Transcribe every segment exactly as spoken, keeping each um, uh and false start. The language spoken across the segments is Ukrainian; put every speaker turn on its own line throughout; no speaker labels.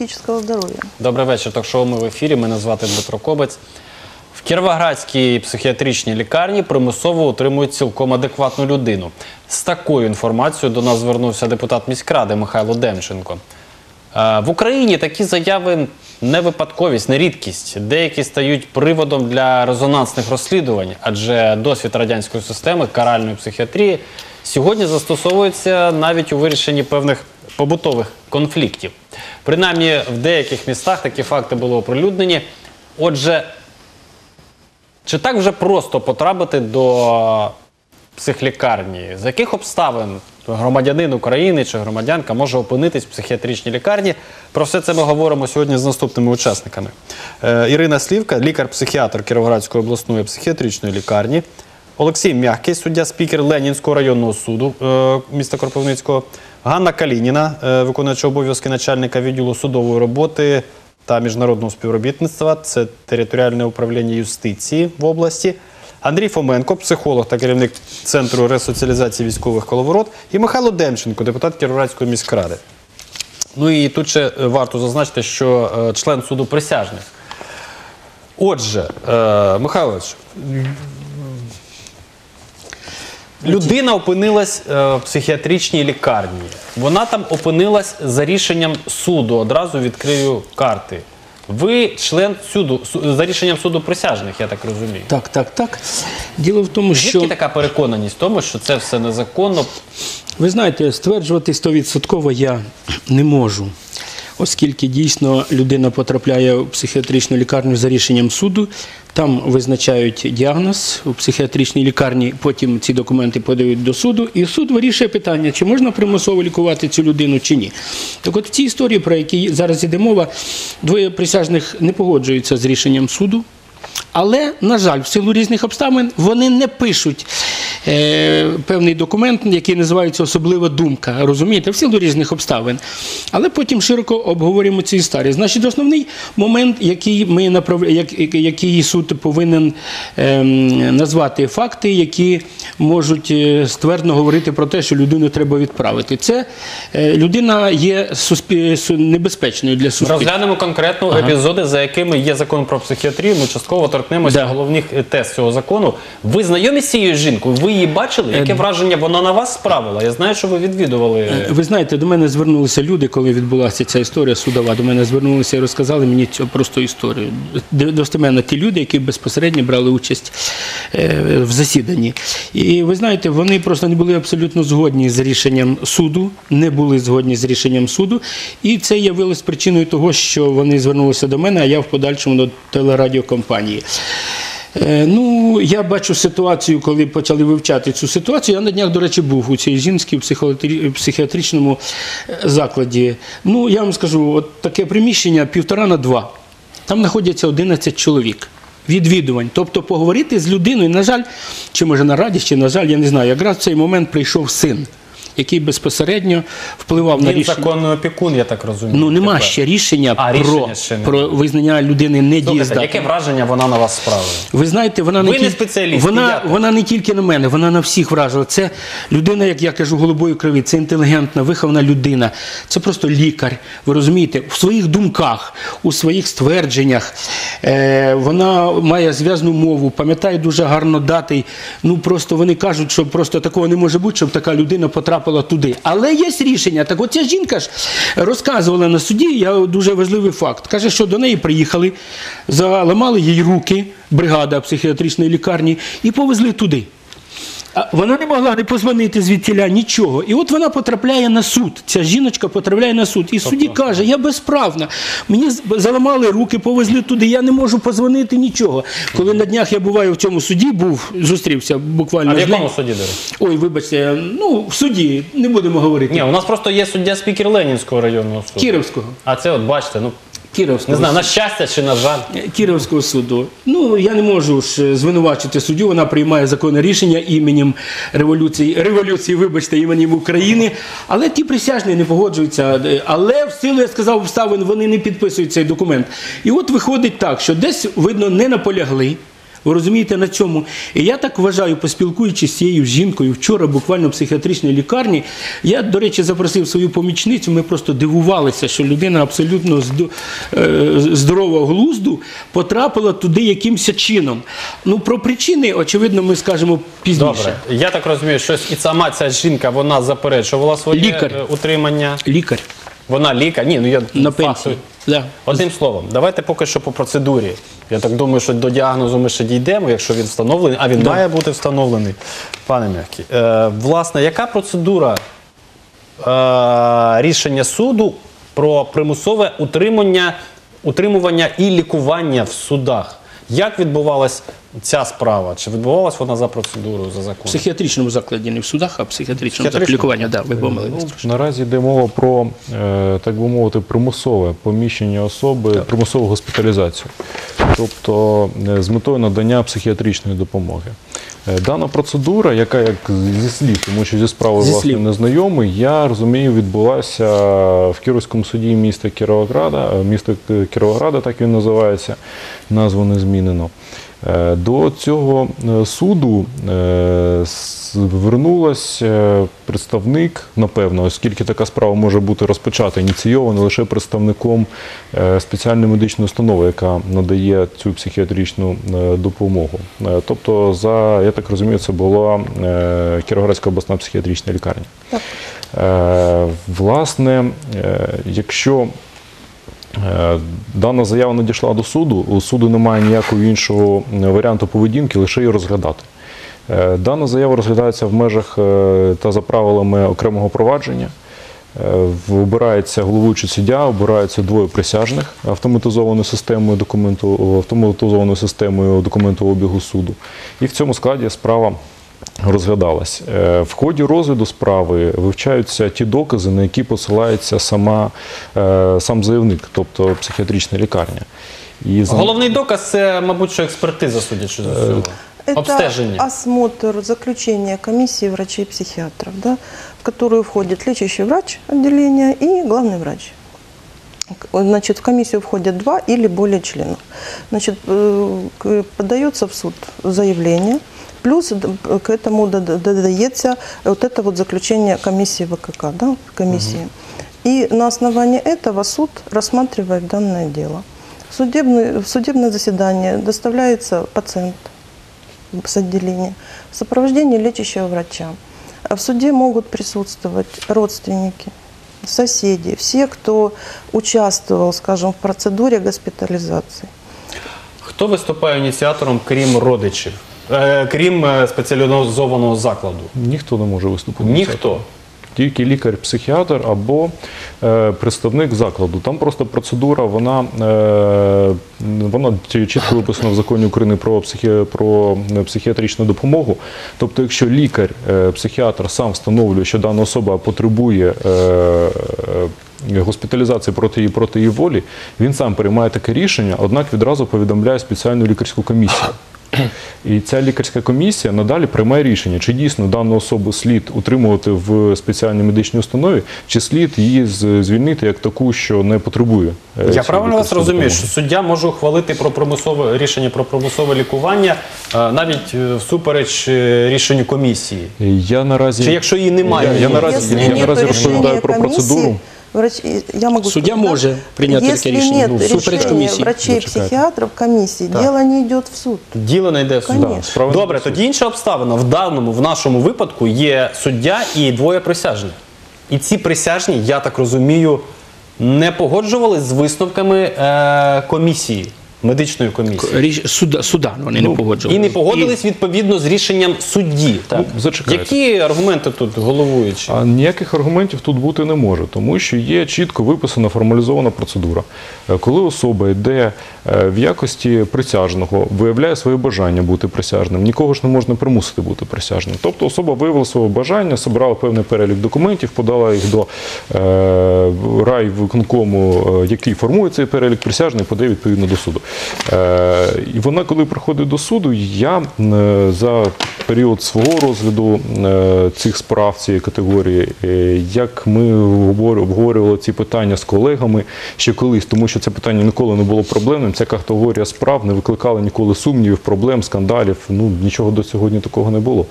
психического здоровья.
Добрий вечір. Ток-шоу «Ми в ефірі». Мене звати Дмитро Кобець. В Кіровоградській психіатричній лікарні примусово утримують цілком адекватну людину. З такою інформацією до нас звернувся депутат міськради Михайло Демченко. В Україні такі заяви не випадковість, не рідкість. Деякі стають приводом для резонансних розслідувань, адже досвід радянської системи каральної психіатрії сьогодні застосовується навіть у вирішенні певних побутових конфліктів. Принаймні, в деяких містах такі факти були оприлюднені. Отже, чи так вже просто потрапити до психлікарні? З яких обставин громадянин України чи громадянка може опинитись в психіатричній лікарні? Про все це ми говоримо сьогодні з наступними учасниками. Е, Ірина Слівка, лікар-психіатр Кіровоградської обласної психіатричної лікарні. Олексій Мягкий, суддя-спікер Ленінського районного суду е, міста Кропивницького. Ганна Калініна, е, виконуюча обов'язки начальника відділу судової роботи та міжнародного співробітництва. Це територіальне управління юстиції в області. Андрій Фоменко, психолог та керівник Центру ресоціалізації військових коловорот. І Михайло Демченко, депутат Кіровоградської міськради. Ну і тут ще варто зазначити, що е, член суду присяжних. Отже, е, Михайлович, людина опинилась е, в психіатричній лікарні. Вона там опинилась за рішенням суду. Одразу відкрию карти. Ви член суду, за рішенням суду присяжних, я так розумію.
Так, так, так. Діло в тому, що...
Звідки така переконаність в тому, що це все незаконно?
Ви знаєте, стверджувати сто відсотків я не можу. Оскільки дійсно людина потрапляє в психіатричну лікарню за рішенням суду, там визначають діагноз у психіатричній лікарні, потім ці документи подають до суду, і суд вирішує питання, чи можна примусово лікувати цю людину, чи ні. Так от в цій історії, про які зараз іде мова, двоє присяжних не погоджуються з рішенням суду, але, на жаль, в силу різних обставин вони не пишуть е, певний документ, який називається «Особлива думка», розумієте, в силу різних обставин. Але потім широко обговорюємо ці історії. Значить, основний момент, який, ми направ... як, який суд повинен е, назвати факти, які можуть ствердно говорити про те, що людину треба відправити. Це е, людина є суспіль... небезпечною для суспільства.
Розглянемо конкретно ага. епізоди, за якими є закон про психіатрію. Ми частково торкнемося да. головних тез цього закону. Ви знайомі з цією жінкою? Ви її бачили? Яке враження вона на вас справила? Я знаю, що ви відвідували.
Ви знаєте, до мене звернулися люди, коли відбулася ця історія судова. До мене звернулися і розказали мені цю просту історію. Достеменно ті люди, які безпосередньо брали участь в засіданні. І ви знаєте, вони просто не були абсолютно згодні з рішенням суду, не були згодні з рішенням суду. І це явилось причиною того, що вони звернулися до мене, а я в подальшому до телерадіокомпанії. Ну, я бачу ситуацію, коли почали вивчати цю ситуацію. Я на днях, до речі, був у цій жінці в психіатричному закладі. Ну, я вам скажу, от таке приміщення півтора на два. Там знаходяться одинадцять чоловік. Відвідувань. Тобто поговорити з людиною, на жаль, чи може на радість, чи на жаль, я не знаю. Якраз в цей момент прийшов син, який безпосередньо впливав
Він
на рішення.
Він законний опікун, я так розумію.
Ну, нема тепер. ще рішення,
а,
про,
рішення ще
про визнання людини недієздатною.
Яке враження вона на вас справила?
Ви знаєте, вона
Ви
не,
не
тіль...
спеціаліст,
вона, вона не тільки на мене, вона на всіх вражила. Це людина, як я кажу, голубої крові, це інтелігентна, вихована людина. Це просто лікар, ви розумієте, в своїх думках, у своїх ствердженнях. Е, вона має зв'язну мову, пам'ятає дуже гарно дати. Ну, просто вони кажуть, що просто такого не може бути, щоб така людина потрапила туди. Але Але є рішення. Так от ця жінка ж розказувала на суді, я дуже важливий факт. Каже, що до неї приїхали, заламали їй руки, бригада психіатричної лікарні, і повезли туди. А вона не могла не позвонити звідтіля, нічого. І от вона потрапляє на суд. Ця жіночка потрапляє на суд. І судді каже, я безправна. Мені заламали руки, повезли туди, я не можу позвонити, нічого. Коли на днях я буваю в цьому суді, був, зустрівся буквально.
А в якому суді, до речі?
Ой, вибачте, ну, в суді, не будемо говорити.
Ні, у нас просто є суддя-спікер Ленінського районного суду.
Кіровського.
А це от, бачите, ну...
Кіровського.
Не знаю, на щастя чи на жаль.
Кіровського суду. Ну, я не можу ж звинувачити суддю, вона приймає законне рішення іменем революції, революції, вибачте, іменем України, але ті присяжні не погоджуються, але в силу, я сказав, обставин вони не підписують цей документ. І от виходить так, що десь, видно, не наполягли Ви розумієте, на цьому. І я так вважаю, поспілкуючись з цією жінкою вчора, буквально в психіатричній лікарні, я, до речі, запросив свою помічницю, ми просто дивувалися, що людина абсолютно здо- е, здорового глузду потрапила туди якимось чином. Ну, про причини, очевидно, ми скажемо пізніше.
Добре, я так розумію, що і сама ця жінка, вона заперечувала своє
Лікар.
е, утримання.
Лікар
Вона лікар. Ні, ну я
на
факту-
пенсії. Да.
Одним словом, давайте поки що по процедурі. Я так думаю, що до діагнозу ми ще дійдемо, якщо він встановлений, а він
Да.
має бути встановлений. Пане Мягкий, е, власне, яка процедура е, рішення суду про примусове утримання, утримування і лікування в судах? Як відбувалась ця справа? Чи відбувалась вона за процедурою, за
В
законом?
психіатричному закладі, не в судах, а в психіатричному закладі
Психіатричному?
лікування. Да, ви помилились
Ну,
трошки.
наразі йде мова про, е, так би мовити, примусове поміщення особи, примусову госпіталізацію, тобто е, з метою надання психіатричної допомоги. Е, Дана процедура, яка як зі слів, тому що зі справою
Зі
власне
слів.
незнайомий, я розумію, відбулася в Кіровському суді міста Кіровограда, е, місто Кіровограда, так він називається, назву не змінено. Е, До цього е, суду е, звернулася представник, напевно, оскільки така справа може бути розпочата, ініційована лише представником е, спеціальної медичної установи, яка надає цю психіатричну е, допомогу. Е, Тобто, за, я так розумію, це була е, Кіровоградська обласна психіатрична лікарня. Е, Власне, е, якщо Е, дана заява надійшла до суду, у суду немає ніякого іншого варіанту поведінки, лише її розглядати. Е, Дана заява розглядається в межах е, та за правилами окремого провадження. Е, в- Обирається головуючий суддя, обираються двоє присяжних автоматизованою системою документу, автоматизованою системою документообігу суду. І в цьому складі справа розглядалась. Е, В ході розгляду справи вивчаються ті докази, на які посилається сама, е, сам заявник, тобто психіатрична лікарня. І за-
Головний доказ – це, мабуть, що експертиза, судячи з усього.
Это
Обстеження.
осмотр, заключение комиссии врачей-психиатров, да, в которую входит лечащий врач отделения и главный врач. К- Значит, в комиссию входят два или более членов. Значит, э, к- подается в суд заявление, плюс д- к этому дода- додается вот это вот заключение комиссии ВКК, да, комиссии. И на основании этого суд рассматривает данное дело. В судебное, в судебное заседание доставляется пациент с отделения в сопровождении лечащего врача. А в суде могут присутствовать родственники, соседи, все, кто участвовал, скажем, в процедуре госпитализации.
Хто виступає ініціатором, крім родичів? Е, крім е, спеціалізованого закладу?
Ніхто не може виступити.
Ніхто.
Тільки лікар-психіатр або е, представник закладу. Там просто процедура, вона, е, вона чітко виписана в законі України про, психі, про психіатричну допомогу. Тобто, якщо лікар-психіатр сам встановлює, що дана особа потребує е, е, госпіталізації проти її, проти її волі, він сам приймає таке рішення, однак відразу повідомляє спеціальну лікарську комісію. І ця лікарська комісія надалі приймає рішення, чи дійсно дану особу слід утримувати в спеціальній медичній установі, чи слід її з- звільнити як таку, що не потребує. е,
Я
цієї
правильно вас
лікарської
розумію,
допомоги.
що суддя може ухвалити про примусове рішення про примусове лікування е, навіть е, всупереч е, рішенню комісії?
Я наразі,
Чи якщо її немає?
Я, я
Ні.
наразі,
Если
я
нет
наразі
решения
розповідаю про
комиссии,
процедуру.
врач, я могу
Судья
сказать, да?
может принять
Если
такое решение,
нет
ну, всупереч
решения
комиссии.
врачей-психиатров, комиссии, дело не идет в суд.
Діло не йде в суд.
Конечно.
Справа не
Добре,
йде в суд.
тоді інша обставина. В даному, в нашому випадку є суддя і двоє присяжних. І ці присяжні, я так розумію, не погоджувались з висновками е, комісії, медичної комісії.
Річ- Суда, суда вони
Ну,
не погоджували.
І не погодились відповідно з рішенням судді.
Ну, зачекайте.
Які аргументи тут головуючі?
А ніяких аргументів тут бути не може, тому що є чітко виписана формалізована процедура. Е, Коли особа йде е, в якості присяжного, виявляє своє бажання бути присяжним, нікого ж не можна примусити бути присяжним. Тобто особа виявила своє бажання, зібрала певний перелік документів, подала їх до е, райвиконкому, е, який формує цей перелік присяжний, подає відповідно до суду. Е, І вона, коли приходить до суду, я е, за період свого розгляду е, цих справ цієї категорії, е, як ми обговорю- обговорювали ці питання з колегами ще колись, тому що це питання ніколи не було проблемним, ця категорія справ не викликала ніколи сумнівів, проблем, скандалів, ну нічого до сьогодні такого не було.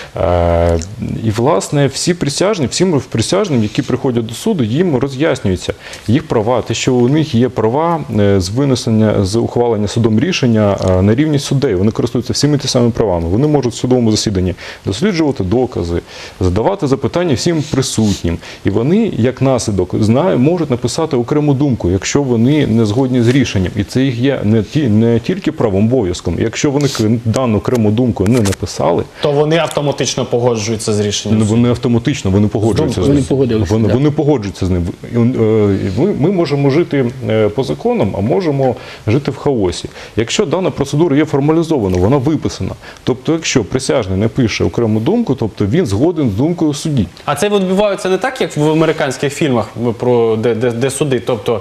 Е, І, власне, всі присяжні, всім присяжним, які приходять до суду, їм роз'яснюється їх права, те, що у них є права е, з винесення, з ухвалення судом рішення е, на рівні суддей. Вони користуються всіми ті самими правами. Вони можуть в судовому засіданні досліджувати докази, задавати запитання всім присутнім. І вони, як наслідок, знають, можуть написати окрему думку, якщо вони не згодні з рішенням. І це їх є не, ті, не тільки правом, обов'язком. Якщо вони дану окрему думку не написали,
То вони автоматично погоджуються з рішенням.
Ну, вони автоматично вони погоджуються з
Вони
ним.
погодилися,
Вони,
да.
вони погоджуються з ним. І, е, Ми, ми можемо жити е, по законам, а можемо жити в хаосі. Якщо дана процедура є формалізована, вона виписана. Тобто, якщо присяжний не пише окрему думку, тобто він згоден з думкою судді.
А це відбувається не так, як в американських фільмах, про, де, де, де суди. Тобто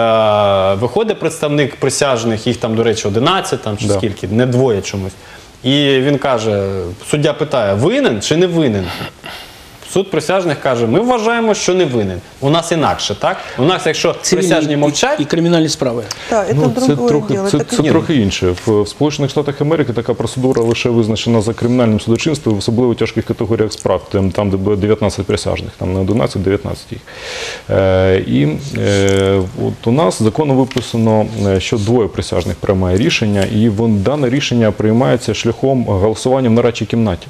е, виходить представник присяжних, їх там, до речі, одинадцять там, чи
Да.
скільки, не двоє чомусь. І він каже, суддя питає, винен чи не винен? Суд присяжних каже, ми вважаємо, що не винен. У нас інакше, так? У нас, якщо
Цивільні
присяжні
і-
мовчать,
і кримінальні справи.
Да, это
Ну, це
другое
трохи,
дело.
це,
это
це
как-
трохи інше. В, в Сполучених Штатах Америки така процедура лише визначена за кримінальним судочинством, в особливо тяжких категоріях справ, там, там де буде дев'ятнадцять присяжних, там не одинадцять, дев'ятнадцять їх. Е, і е, от у нас законом виписано, е, що двоє присяжних приймає рішення, і вон, дане рішення приймається шляхом голосування в нарадчій кімнаті.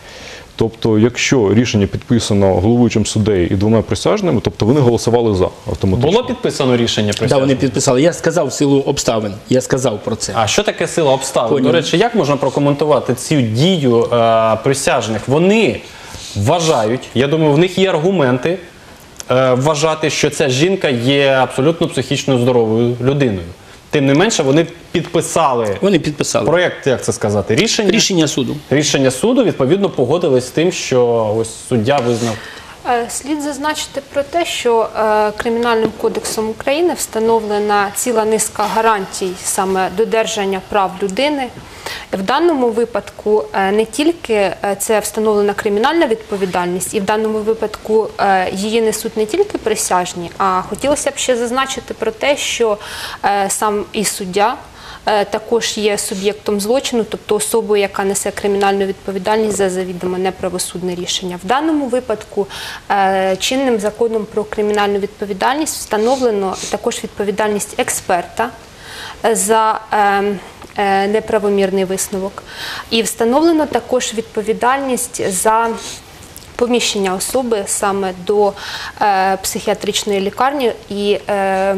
Тобто, якщо рішення підписано головуючим суддею і двома присяжними, тобто вони голосували за автоматично.
було підписано рішення
Да,
присяжних?
вони підписали. Я сказав в силу обставин. Я сказав про це.
А що таке сила обставин?
Поняв.
До речі, як можна прокоментувати цю дію е, присяжних? Вони вважають, я думаю, в них є аргументи е, вважати, що ця жінка є абсолютно психічно здоровою людиною. Тим не менше, вони підписали
Вони підписали.
проєкт, як це сказати, рішення.
Рішення суду.
Рішення суду, відповідно, погодились з тим, що ось суддя визнав.
Е, Слід зазначити про те, що е, Кримінальним кодексом України встановлена ціла низка гарантій саме додержання прав людини. В даному випадку е, не тільки е, це встановлена кримінальна відповідальність, і в даному випадку е, її несуть не тільки присяжні, а хотілося б ще зазначити про те, що е, сам і суддя е, також є суб'єктом злочину, тобто особою, яка несе кримінальну відповідальність за завідомо неправосудне рішення. В даному випадку е, чинним законом про кримінальну відповідальність встановлено також відповідальність експерта е, за е, е, неправомірний висновок. І встановлено також відповідальність за поміщення особи саме до е, психіатричної лікарні і е,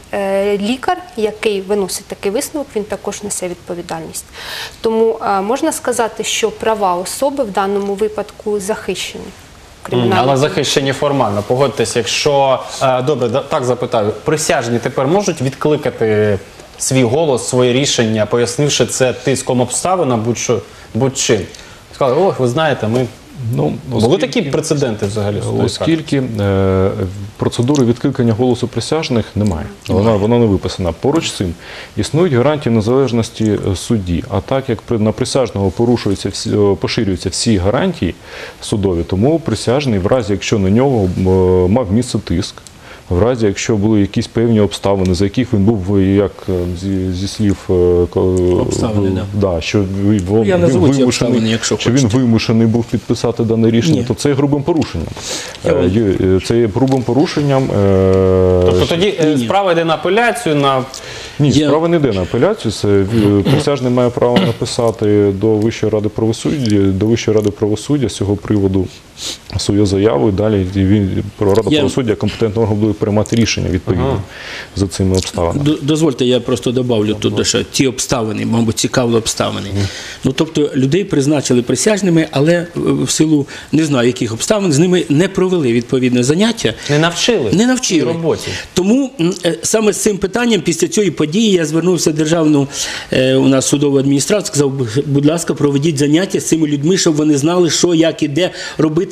е, лікар, який виносить такий висновок, він також несе відповідальність. Тому е, можна сказати, що права особи в даному випадку захищені. Кримінальним
Але
кодексом.
захищені формально. Погодьтесь, якщо, е, добре, да- так запитаю, присяжні тепер можуть відкликати свій голос, своє рішення, пояснивши це тиском обставин, а будь-що, будь-чим? Сказали, ох, ви знаєте, ми...
Ну,
Були
оскільки-
такі прецеденти взагалі? в судовій практиці?
Оскільки е, процедури відкликання голосу присяжних немає, вона, вона не виписана. Поруч з цим існують гарантії незалежності е, судді. А так як при- на присяжного порушуються всі, е, поширюються всі гарантії судові, тому присяжний, в разі якщо на нього е, мав місце тиск, в разі, якщо були якісь певні обставини, за яких він був, як е, зі, зі слів, е, ко-
Обставини,
в-
да.
да, що він,
Я
він
назву ці
вимушений,
обставини, якщо
що він
хочете.
вимушений був підписати дане рішення,
Ні.
то це є грубим порушенням.
Я
Е,
вам-
є- Це є грубим порушенням. е,
Тобто тоді е,
Ні.
справа йде на апеляцію, на...
Ні,
Я-
справа не йде на апеляцію. Це е, присяжний має право написати до Вищої ради правосуддя, до Вищої ради правосуддя з цього приводу свою заяву, і далі він Рада
Я-
правосуддя компетентний орган буде приймати рішення відповідно за цими обставинами.
Д- Дозвольте, я просто добавлю тут, що ті обставини, мабуть, цікаві обставини. Ну, тобто, людей призначили присяжними, але е, в силу не знаю, яких обставин, з ними не провели відповідне заняття.
Не навчили
Не навчили.
цій роботі.
Тому м, е, саме з цим питанням після цієї події я звернувся в державну е, у нас судову адміністрацію, сказав, будь ласка, проведіть заняття з цими людьми, щоб вони знали, що, як і де робити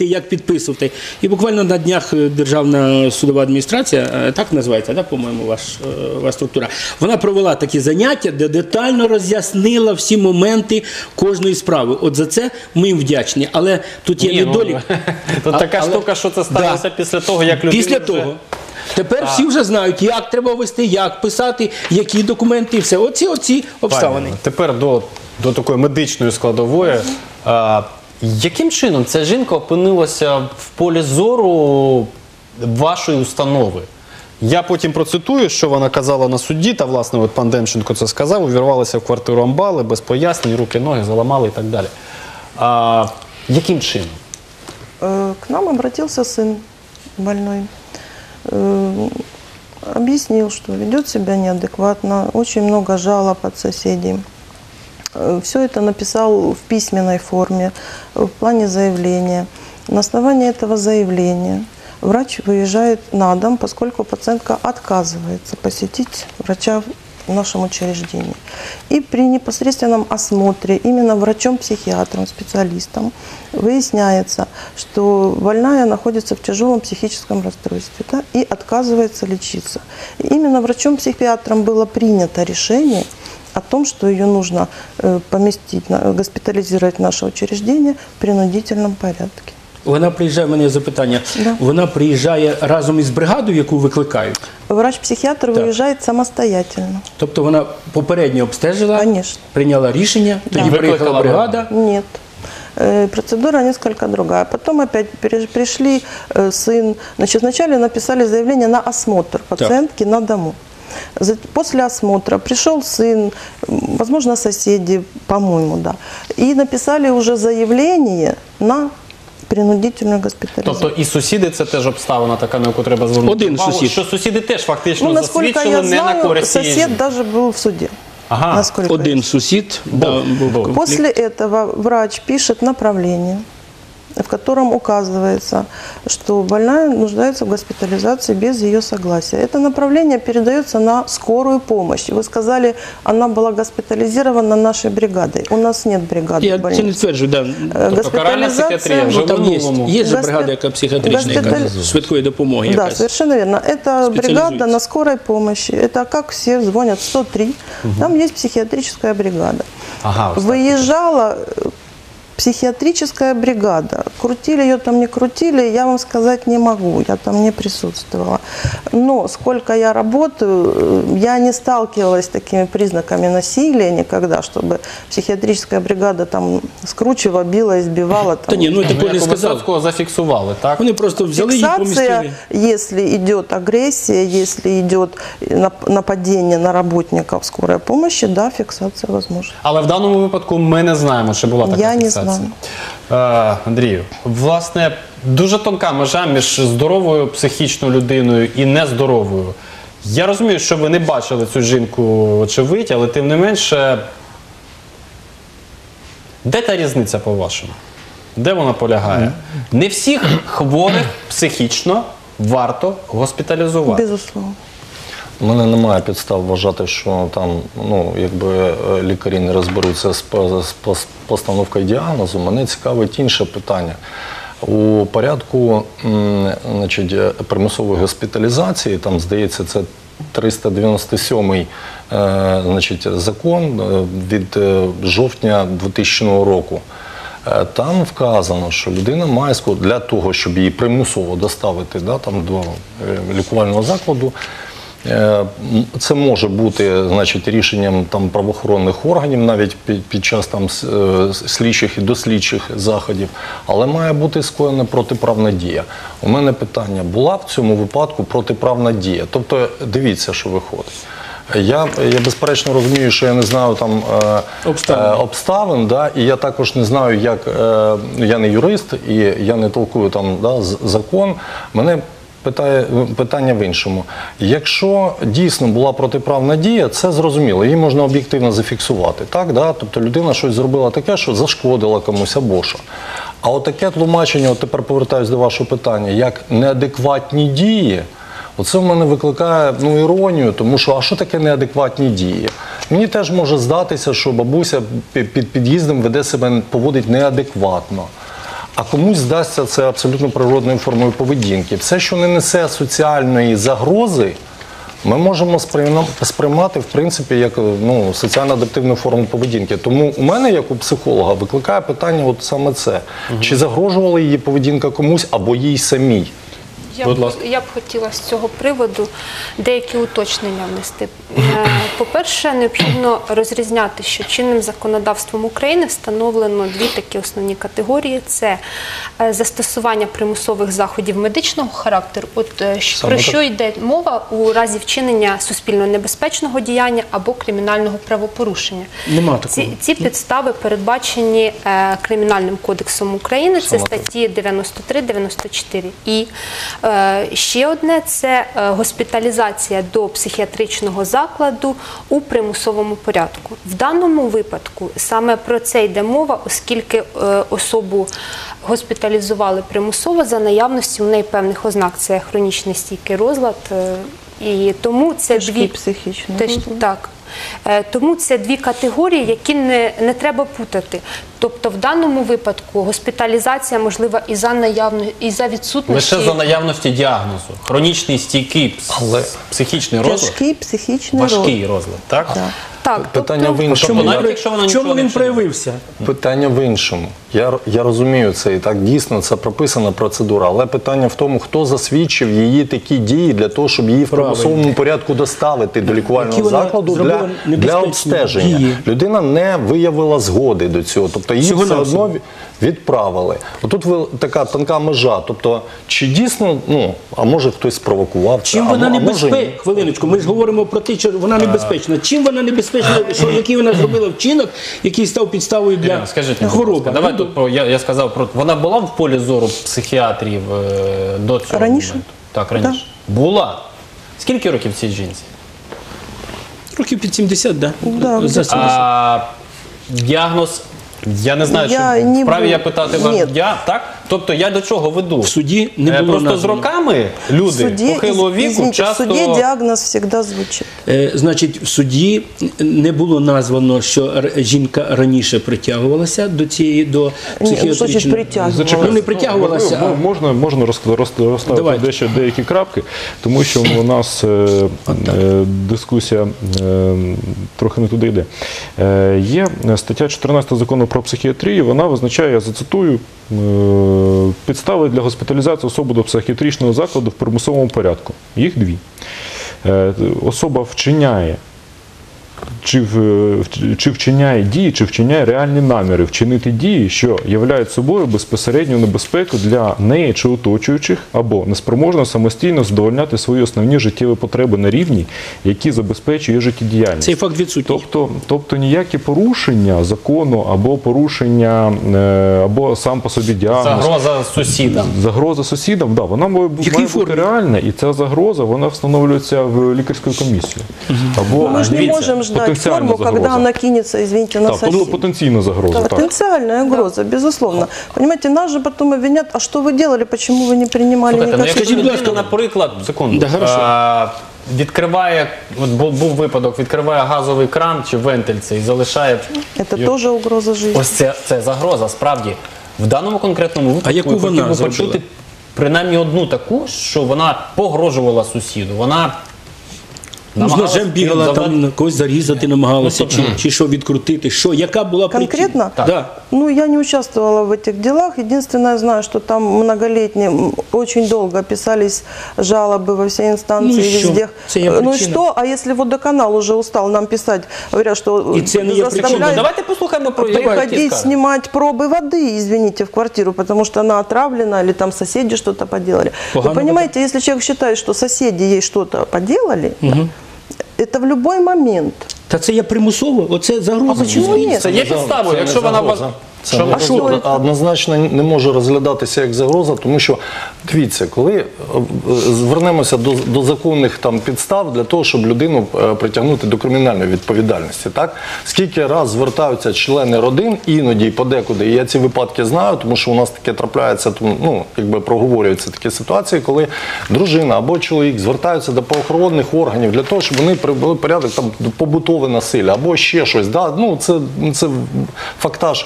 робити, як підписувати. І буквально на днях Державна судова адміністрація, е, так називається, да, по-моєму, ваш, е, ваша структура, вона провела такі заняття, де детально роз'яснила всі моменти кожної справи. От за це ми їм вдячні. Але тут є
Ні, ну,
недолік.
Тут
А-
така
але-
штука, що це сталося
Да.
після того, як людина
Після
вже...
того. Тепер всі вже знають, як треба вести, як писати, які документи і все. Оці, оці обставини.
Пані, тепер до, до такої медичної складової. А, яким чином ця жінка опинилася в полі зору вашої установи? Я потім процитую, що вона казала на суді, та, власне, от пан Демченко це сказав, увірвалися в квартиру Амбали, без пояснень, руки, ноги заламали і так далі. А, яким чином?
Э, К нам обратился сын больной. Э, Объяснил, что ведет себя неадекватно, очень много жалоб от соседей. Все это написал в письменной форме, в плане заявления. На основании этого заявления врач выезжает на дом, поскольку пациентка отказывается посетить врача в нашем учреждении. И при непосредственном осмотре именно врачом-психиатром, специалистом, выясняется, что больная находится в тяжелом психическом расстройстве, да, и отказывается лечиться. И именно врачом-психиатром было принято решение о том, что ее нужно э, поместить, на- госпитализировать в наше учреждение в принудительном порядке.
Вона приїжджає, в мене є запитання,
Да.
вона приїжджає разом із бригадою, яку викликають?
Врач-психиатр выезжает самостоятельно.
Тобто вона попередньо обстежила,
Конечно.
прийняла рішення, тоді
Да.
приїхала
Викликала
бригада.
Нет. Э, Процедура несколько другая. Потом опять пере- пришли э, сын. Значит, вначале написали заявление на осмотр пациентки на дому. За- После осмотра пришел сын, м, возможно, соседи, по-моему, да. И написали уже заявление на принудительную госпитализацию.
Тобто і сусіди це теж обставина така, на яку треба звернути
Один
увагу,
сусід.
що сусіди теж фактично
Ну, насколько
засвідчили
я
не на
знаю,
користь цієї
сосед
жінки.
даже был в суде.
Ага.
Насколько я
Один сусід да, був
був.
конфлікт.
После этого врач пишет направление, в котором указывается, что больная нуждается в госпитализации без ее согласия. Это направление передается на скорую помощь. Вы сказали, она была госпитализирована нашей бригадой. У нас нет бригады
Я
в
це не
больнице.
тверджую, да.
Э,
Тобто каральна психіатрія вже
Ну,
в
там є,
минулому.
є же
Госпі-
бригада, яка психіатрична, яка
Госпіталь-
швидкої допомоги.
Да,
якась.
совершенно верно. Это бригада
Специализуется.
на скорой помощи. Это как все звонят сто три. Там есть психиатрическая бригада.
Ага, ось так.
Выезжала э, психиатрическая бригада. Крутили ее там, не крутили, я вам сказать не могу. Я там не присутствовала. Но сколько я работаю, э, я не сталкивалась с такими признаками насилия никогда, чтобы психиатрическая бригада там скручивала, била, избивала.
Та
Там.
ні, ну я
Ну,
такого не
як у
сказав.
Висоцького зафіксували, так?
Вони просто взяли її,
Фиксация,
помістили.
если идет агрессия, если идет нап- нападение на работников скорой помощи, да, фиксация возможна.
Але в даному випадку ми не знаємо, чи була така
Я не
фіксація.
знаю.
Е, Андрію, власне, дуже тонка межа між здоровою психічною людиною і нездоровою. Я розумію, що ви не бачили цю жінку, очевидь, але тим не менше, де та різниця, по-вашому? Де вона полягає? Не всіх хворих психічно варто госпіталізувати.
Безусловно.
У мене немає підстав вважати, що там, ну, якби е, лікарі не розберуться з, по- з пос- постановкою діагнозу. Мене цікавить інше питання. У порядку м, значить, е, примусової госпіталізації, там, здається, це триста дев'яносто сьомий е, значить, закон е, від е, жовтня двотисячного року. Е, Там вказано, що людина має ско- для того, щоб її примусово доставити, да, там, до е, лікувального закладу. Е, м, Це може бути, значить, рішенням там правоохоронних органів, навіть під, під час там с- е, слідчих і дослідчих заходів, але має бути скоєна протиправна дія. У мене питання: була в цьому випадку протиправна дія? Тобто, дивіться, що виходить. Я, я безперечно розумію, що я не знаю там е,
Обставин.
е, обставин, да, і я також не знаю, як е, я не юрист і я не толкую там, да, з- закон. Мене питає питання в іншому. Якщо дійсно була протиправна дія, це зрозуміло, її можна об'єктивно зафіксувати. Так, да? Тобто людина щось зробила таке, що зашкодила комусь або що. А от таке тлумачення, от тепер повертаюсь до вашого питання, як неадекватні дії. Оце в мене викликає, ну, іронію, тому що, а що таке неадекватні дії? Мені теж може здатися, що бабуся під під під'їздом веде себе, поводить неадекватно. а комусь здасться це абсолютно природною формою поведінки. Все, що не несе соціальної загрози, ми можемо сприйма- сприймати, в принципі, як ну, соціально-адаптивну форму поведінки. Тому у мене, як у психолога, викликає питання от саме це. Чи загрожувала її поведінка комусь або їй самій?
Я
Будь
б,
ласка.
я б хотіла з цього приводу деякі уточнення внести. Е, По-перше, необхідно розрізняти, що чинним законодавством України встановлено дві такі основні категорії. Це е, застосування примусових заходів медичного характеру, от е, що-
Саме
про
так.
що йде мова у разі вчинення суспільно небезпечного діяння або кримінального правопорушення.
Нема такого.
Ці, ці підстави передбачені е, Кримінальним кодексом України, це
Саме так.
статті дев'яносто три дев'яносто чотири. І е, ще одне – це е, госпіталізація до психіатричного закладу у примусовому порядку. В даному випадку саме про це йде мова, оскільки е, особу госпіталізували примусово за наявності у неї певних ознак. Це хронічний стійкий розлад. е, І тому це
Тяжкий
дві
психічний
Теж-
розлад.
так. Е, Тому це дві категорії, які не, не треба путати. Тобто в даному випадку госпіталізація можлива і за наявно, і за відсутності.
Лише за наявності діагнозу. Хронічний стійкий пс-
Але-
психічний розлад.
Тяжкий психічний
Важкий розлад, так?
Да.
Так,
Питання
тобто,
в іншому.
Тобто
Я-
навіть якщо вона
В
нічого
чому
не
він
вчинила.
проявився?
Питання в іншому. Я, я розумію це, і так дійсно це прописана процедура, але питання в тому, хто засвідчив її такі дії для того, щоб її в
Правильно.
примусовому порядку доставити до
Які
лікувального
вона
закладу
зробила
для, для
небезпечні
обстеження.
дії.
Людина не виявила згоди до цього, тобто її
Всього
все
навсього.
одно відправили. Отут ви така тонка межа. Тобто, чи дійсно, ну, а може хтось спровокував це,
Чим
а,
вона
мо- а може ні.
небезпечна? Хвилиночку, ми ж говоримо про те, що вона небезпечна. Чим вона небезпечна, що який вона зробила вчинок, який став підставою для
Ірина, скажіть, мені, будь
хвороби?
ласка, давай тут про я, я сказав про вона була в полі зору психіатрів е, до цього
Раніше?
моменту? Так, раніше. Була. Скільки років цій жінці?
Років під сімдесят, да?
Да,
За сімдесят.
А, діагноз. Я не знаю,
Я
чи
не
вправі
буду-
я питати вас.
Ні.
Я, так? Тобто я до чого веду?
В суді не
Е,
було
Просто з
названо.
роками люди
В суде,
похилого
из-
віку
извините,
часто...
в суде диагноз всегда звучит.
Е, Значить, в суді не було названо, що р- жінка раніше притягувалася до цієї до
Ні, ну, що значить
психіатричної.
притягувалася?
Ну, не притягувалася,
Ну,
а
можна, можна розк- роз- розставити
Давайте.
дещо деякі крапки, тому що у нас е, е, дискусія е, трохи не туди йде. Е, є стаття чотирнадцята закону про психіатрію, вона визначає, я зацитую, е, підстави для госпіталізації особи до психіатричного закладу в примусовому порядку. Їх дві. Е, особа вчиняє чи, в, чи вчиняє дії, чи вчиняє реальні наміри вчинити дії, що являють собою безпосередню небезпеку для неї чи оточуючих, або неспроможна самостійно задовольняти свої основні життєві потреби на рівні, які забезпечує життєдіяльність.
цей факт відсутній.
Тобто, тобто ніякі порушення закону або порушення, е, або сам по собі діагноз,
Загроза сусідам.
загроза сусідам, да, вона має, бу-
якій
має бути
формі?
реальна, і ця загроза вона встановлюється в лікарську комісію. Або
Мы же не
Дивіться,
можем ждать
потенциальная
форму, когда
загроза.
она кинется, извините, на
Так, ну,
соседей.
потенційна загроза. Так.
Потенциальная угроза, безусловно. Понимаете, нас же потом обвинят, а что вы делали, почему вы не принимали
Слухайте, ну
никаких
якщо
Скажіть, будь
людина,
ласка.
наприклад, секунду,
Да, хорошо.
а, відкриває, от був, був випадок, відкриває газовий кран чи вентиль цей і залишає...
Это
і-
тоже угроза жизни.
Ось це, це загроза, справді. В даному конкретному випадку
яку
я хотів
вона
би
зробила?
почути принаймні одну таку, що вона погрожувала сусіду. Вона
Ну, з
намагалась
ножем бігала,
завдати-
там на когось зарізати намагалася,
Ну,
чи, чи що відкрутити. Що, яка була причина?
Конкретно?
Так.
Да.
Ну, я не участвовала в этих делах. Единственное, знаю, что там многолетние, м, очень долго писались жалобы во все инстанции,
Ну и что?
везде.
Это я
Ну и
причина.
что? А если водоканал уже устал нам писать, говорят, что
И это не я причина.
заставляют
Давайте послухаємо про
приходить снимать пробы воды, извините, в квартиру, потому что она отравлена, или там соседи что-то поделали.
Погано
Вы понимаете, если человек считает, что соседи ей что-то поделали, это в любой момент.
Та це є примусово, оце загроза.
почему
чи-
ні?
Це є підставою,
Це
якщо
не
вона...
загроза.
вас-
Це
Що
не
ви-
що
розгляда-
це?
однозначно не може розглядатися як загроза, тому що, дивіться, коли е, е, звернемося до, до законних там підстав для того, щоб людину е, притягнути до кримінальної відповідальності, так? Скільки раз звертаються члени родин, іноді і подекуди, і я ці випадки знаю, тому що у нас таке трапляється, тому, ну, якби проговорюються такі ситуації, коли дружина або чоловік звертаються до правоохоронних органів для того, щоб вони привели порядок, там, побутове насилля, або ще щось, да? Ну, це, це фактаж суттєвий.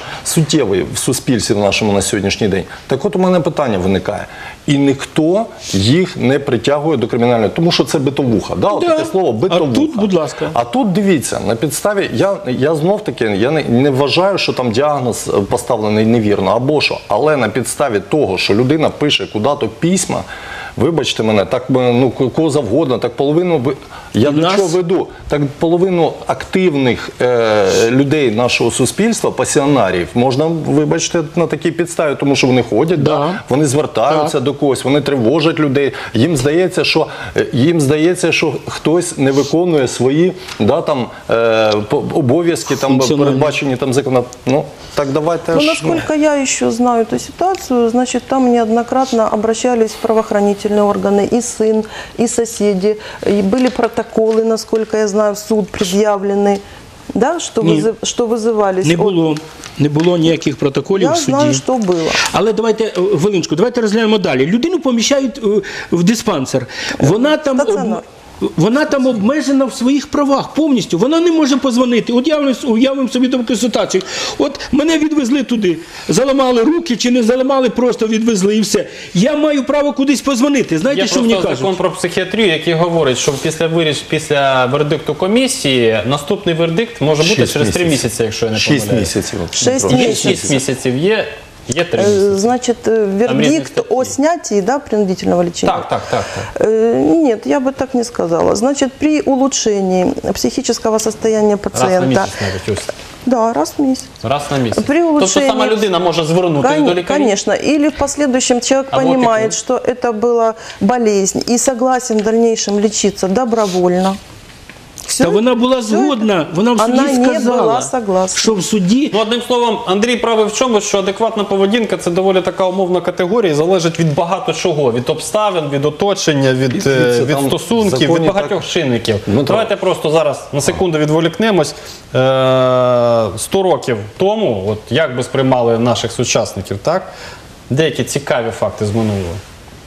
суттєвий в суспільстві в нашому на сьогоднішній день. Так от у мене питання виникає. І ніхто їх не притягує до кримінальної, тому що це битовуха. Да? От
Да.
таке слово битовуха.
А тут, будь ласка.
А тут дивіться, на підставі, я, я знов таки, я не, не вважаю, що там діагноз поставлений невірно, або що, але на підставі того, що людина пише куди-то письма, вибачте мене, так ну, кого завгодно, так половину, ви- я до
Нас-
чого веду, так половину активних е, людей нашого суспільства, пасіонарів, можна, вибачте, на такій підставі, тому що вони ходять,
Да.
да, вони звертаються
Так.
до когось, вони тривожать людей, їм здається, що, е, їм здається, що хтось не виконує свої да, там, е, по- обов'язки, там,
Функціональні.
передбачені там законом. Ну, так давайте
Ну,
ж,
насколько я еще знаю эту ситуацию, значит, там неоднократно обращались в правоохранительные органы, и сын, и соседи, и были протоколы, насколько я знаю, в суд предъявлены, да, что,
Ні.
вызыв- что вызывались.
Не
от-
було, не було ніяких протоколів
Я
в суді.
знаю, что было.
Але давайте, е, хвилиночку, давайте розглянемо далі. Людину поміщають е, в диспансер. Вона там, об-
Стаціонар.
вона там обмежена в своїх правах повністю. Вона не може позвонити. От уявимо, уявимо собі таку ситуацію. От мене відвезли туди, заламали руки чи не заламали, просто відвезли і все. Я маю право кудись позвонити. Знаєте,
Є
що мені
просто
кажуть?
закон про психіатрію, який говорить, що після виріш, після вердикту комісії наступний вердикт може бути
Шість
через три
місяців.
місяці, якщо я не
шість
помиляюсь.
місяців.
Шість
Дмитро.
Є
місяців.
шість місяців, є, є три
Э,
місяці.
Значит, э,
різні
вердикт
статті.
о снятии, да, принудительного лечения?
Так, так, так, так.
Э, Нет, я бы так не сказала. Значит, при улучшении психического состояния
Раз на
пациента,
місяць навіть ось.
да, раз в месяц.
Раз на місяць.
При
Тобто
улучшенні-
сама людина може звернутися до
Кон-
лікаря.
Конечно. Или в последующем человек
А вот
понимает,
и-
что это была болезнь и согласен в дальнейшем лечиться добровольно. Всё.
Та вона була
Всё
згодна, вона в суді
Вона не
сказала,
була согласна.
що в суді
Ну, одним словом, Андрій правий в чому, що адекватна поведінка – це доволі така умовна категорія і залежить від багато чого. Від обставин, від оточення, від,
Дивіться,
е, від
там в
стосунків, від
законі
багатьох
так-
чинників.
Дмитро.
Давайте просто зараз на секунду відволікнемось. Е, сто років тому, от як би сприймали наших сучасників, так? Деякі цікаві факти з минулого.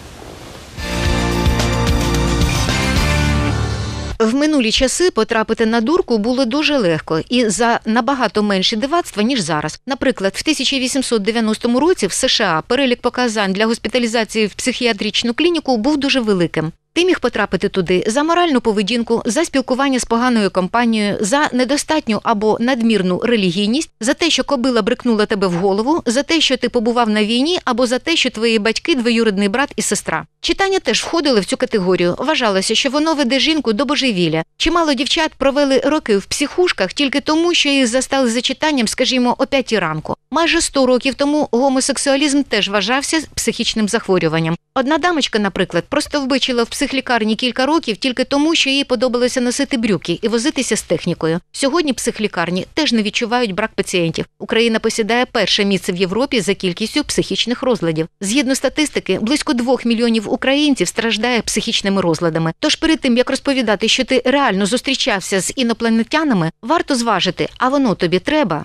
В минулі часи потрапити на дурку було дуже легко і за набагато менші дивацтва, ніж зараз. Наприклад, в тисяча вісімсот дев'яностому році в США перелік показань для госпіталізації в психіатричну клініку був дуже великим. Ти міг потрапити туди за моральну поведінку, за спілкування з поганою компанією, за недостатню або надмірну релігійність, за те, що кобила брикнула тебе в голову, за те, що ти побував на війні, або за те, що твої батьки – двоюрідний брат і сестра. Читання теж входили в цю категорію. Вважалося, що воно веде жінку до божевілля. Чимало дівчат провели роки в психушках тільки тому, що їх застали за читанням, скажімо, о п'ятій ранку. Майже сто років тому гомосексуалізм теж вважався психічним захворюванням. Одна дамочка, наприклад, просто вбичила в психлікарні кілька років тільки тому, що їй подобалося носити брюки і возитися з технікою. Сьогодні психлікарні теж не відчувають брак пацієнтів. Україна посідає перше місце в Європі за кількістю психічних розладів. Згідно статистики, близько двох мільйонів українців страждає психічними розладами. Тож перед тим, як розповідати, що ти реально зустрічався з інопланетянами, варто зважити, а воно тобі треба?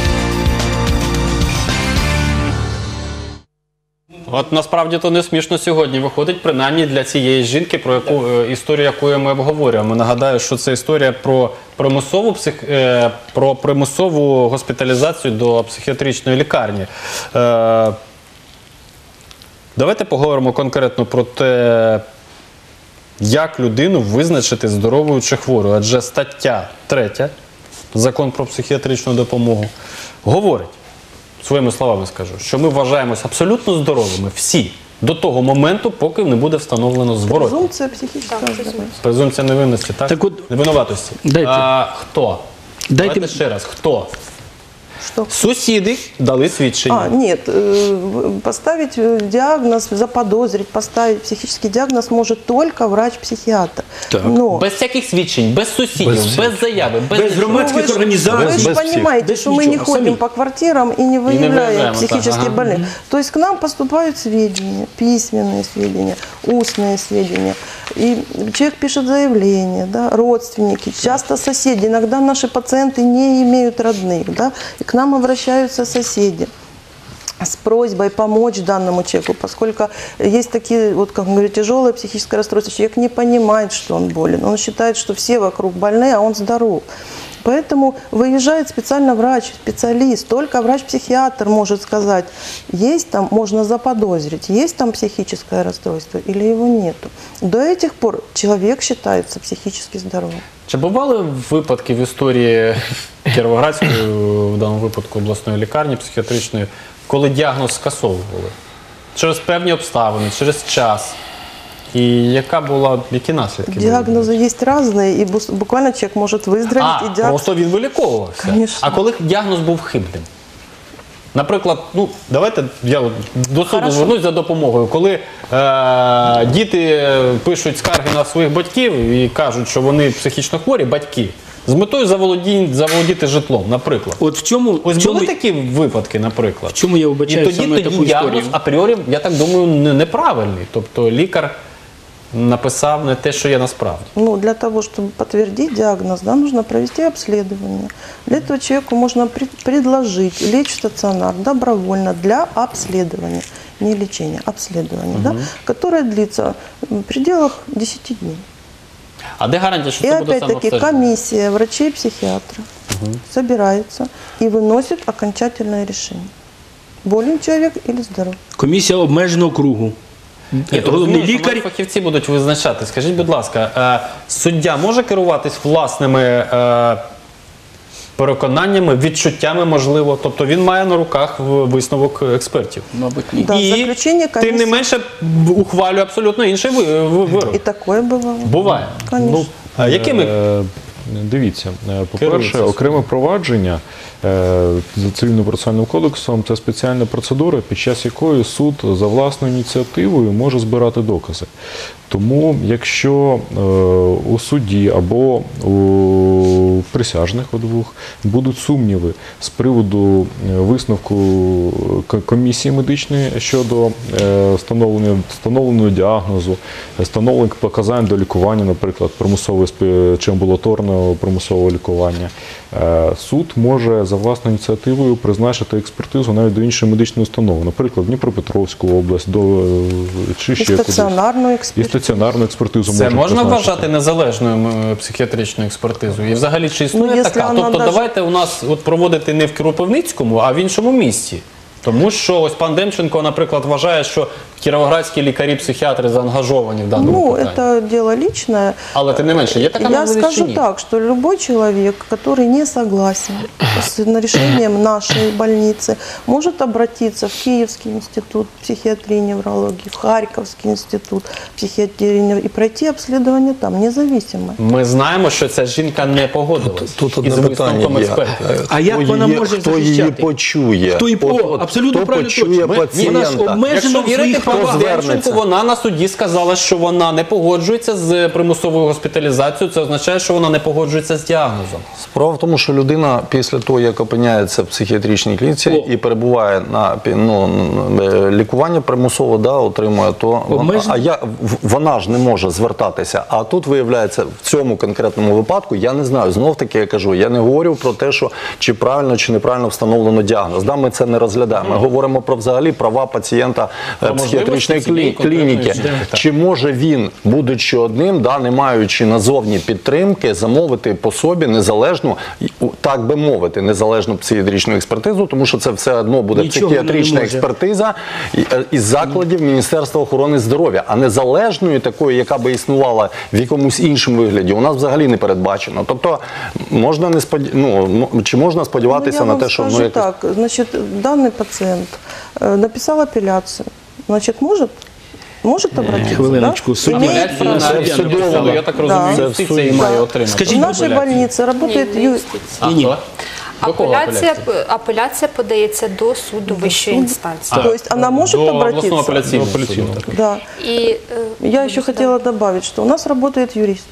От насправді то не смішно сьогодні виходить, принаймні для цієї жінки, про яку е, історію якої ми обговорюємо. Нагадаю, що це історія про примусову псих, е, про примусову госпіталізацію до психіатричної лікарні. Е, давайте поговоримо конкретно про те, як людину визначити здоровою чи хворою. Адже стаття третя, Закон про психіатричну допомогу, говорить, своїми словами скажу, що ми вважаємось абсолютно здоровими всі до того моменту, поки не буде встановлено зворотне.
Презумпция психического здоровья.
Презумпція невинності, так?
Так от-
Невинуватості.
Дайте.
А, хто?
Дайте-
Давайте ще раз, хто?
Что?
Сусіди дали свідчення.
А, нет, э, поставить э, диагноз, заподозрить, поставить психический диагноз может только врач-психиатр.
Так.
Но
Без всяких свідчень, без сусідів,
Без
без,
всіх.
заяви, без,
Без
нічого.
громадських
вы ж-
организаций.
Вы
Без-
же
без всех.
понимаете,
Без
что мы не
ничего,
ходим
сами.
по квартирам и не
выявляем
выявляем
вот так,
психически
ага.
больных. То есть к нам поступают сведения, письменные сведения, устные сведения. И человек пишет заявление, да, родственники, часто соседи. Иногда наши пациенты не имеют родных, да, и к нам обращаются соседи с просьбой помочь данному человеку, поскольку есть такие, вот как говорю, тяжелое психическое расстройство. Человек не понимает, что он болен. Он считает, что все вокруг больны, а он здоров. Поэтому выезжает специально врач, специалист, только врач-психиатр может сказать, есть там, можно заподозрить, есть там психическое расстройство или его нету. До этих пор человек считается психически здоровым.
Чи бували випадки в історії Кіровоградської, в даному випадку обласної лікарні психіатричної, коли діагноз скасовували? Через певні обставини, через час? І яка була, які наслідки були?
Диагнозы есть разные, и бус- буквально человек может выздороветь.
А,
и диагноз...
просто він виліковувався.
Конечно.
А коли діагноз був хибним? Наприклад, ну давайте я от до суду
Хорошо.
звернусь за допомогою. Коли е- діти пишуть скарги на своїх батьків і кажуть, що вони психічно хворі, батьки, з метою заволодінь, заволодіти житлом, наприклад.
От в цьому,
Ось
в цьому,
були такі випадки, наприклад.
в чому я
І
вбачаю
тоді,
саме
тоді
таку
діагноз
історію.
апріорі, я так думаю, не- неправильний. Тобто лікар написав не те, що є насправді.
Ну, для того, чтобы подтвердить диагноз, да, нужно провести обследование. Для этого человеку можно пред- предложить лечь в стационар добровольно для обследования, не лечения, обследования, да, которое длится в пределах десяти дней.
А де гарантія, що
И
це буде
опять-таки
самообстеження?
комиссия врачей-психиатров собирается и выносит окончательное решение. Болен человек или здоров.
Комісія обмеженого кругу.
Я
Головний
розумію, що
лікар.
навіть фахівці будуть визначати. Скажіть, будь ласка, е, суддя може керуватись власними е, переконаннями, відчуттями, можливо? Тобто він має на руках в- висновок експертів.
Мабуть, ні.
Да,
І
заключення
тим не
комісії-
менше ухвалює абсолютно інший ви- ви- вирок.
И такое бывало.
Буває.
Конечно.
Ну, а якими?
Е, Дивіться, е, по-перше,
Керується.
окреме провадження е, за цивільно-процесуальним кодексом це спеціальна процедура, під час якої суд за власною ініціативою може збирати докази. Тому, якщо е, у судді або у присяжних у двох будуть сумніви з приводу е, висновку к- комісії медичної щодо е, встановлення встановленого діагнозу, е, встановлених показань до лікування, наприклад, примусове спі- чи амбулаторного примусового лікування, е, суд може за власною ініціативою призначити експертизу навіть до іншої медичної установи, наприклад, Дніпропетровську область, до е, чи
И
ще кудись.
стационарную
І
экспертизу.
стаціонарну експертизу
Це
може
можна
призначити.
вважати незалежною м, психіатричною експертизою? І взагалі чи існує
Ну, якщо
така?
вона
Тобто
даже-
давайте у нас от проводити не в Кропивницькому, а в іншому місці. Тому що ось пан Демченко, наприклад, вважає, що кіровоградські лікарі-психіатри заангажовані в даному
Ну,
питанні.
это дело личное.
Але тим не менше, є така
Я
можливість чи
скажу
ні?
так, что любой человек, который не согласен с решением нашей больницы, может обратиться в Киевский институт психиатрии и неврологии, в Харьковский институт психиатрии и неврологии и пройти обследование там, независимо.
Ми знаємо, що ця жінка не погодилась
Тут
із
одне
висновком
питання є.
експертів.
А як
Хто
вона
її-
може
хто її
захищати?
почує?
Хто і-
От-
о,
от
абсолютно
хто
правильно,
почує
точно. Ми-
пацієнта?
вона ж обмежена
Якщо
в
вірити
своїх
пану
хто
Демченку,
звернеться?
вона на суді сказала, що вона не погоджується з примусовою госпіталізацією. Це означає, що вона не погоджується з діагнозом.
Справа в тому, що людина після того, як опиняється в психіатричній клініці
О.
і перебуває на пі- ну, н- лікування примусово, да, отримує, то вона,
Обмежено.
а я, в- вона ж не може звертатися. А тут виявляється, в цьому конкретному випадку, я не знаю, знов таки я кажу, я не говорю про те, що чи правильно, чи неправильно встановлено діагноз. Да, ми це не розглядаємо. Ми говоримо про взагалі права пацієнта е,
Про
психіатричної
можливості цієї
клі- клініки.
конкретної жінки.
Чи може він, будучи одним, да, не маючи назовні підтримки, замовити по собі незалежну, так би мовити, незалежну психіатричну експертизу, тому що це все одно буде
Нічого вона не
психіатрична
може.
експертиза і- е, із закладів Міністерства охорони здоров'я, а незалежною такою, яка би існувала в якомусь іншому вигляді, у нас взагалі не передбачено. Тобто можна не споді... ну, м- чи можна сподіватися
Ну, я
на
вам
те, що
скажу
ну, якось...
так, значит, данный пациент э, написал апелляцию, значит, может, может обратиться,
хвилиночку,
да?
суддя-
Имеет
Апеляцію
Суддя
на
суддя
суддю,
написала.
я так
Да.
розумію,
Це
юстиція і
суд.
має
Да.
отримати.
Скажіть,
В нашей
апеляцію.
больнице работает
Ні,
ю-
не юстиція.
А,
Ні, ні.
хто? До кого
Апеляція,
апеляція?
апеляція подається до суду вищої інстанції.
То есть она может
До обласного
обратиться?
апеляційного
До
суду.
Да.
І, е,
Я еще хотела добавить, что у нас работает юрист.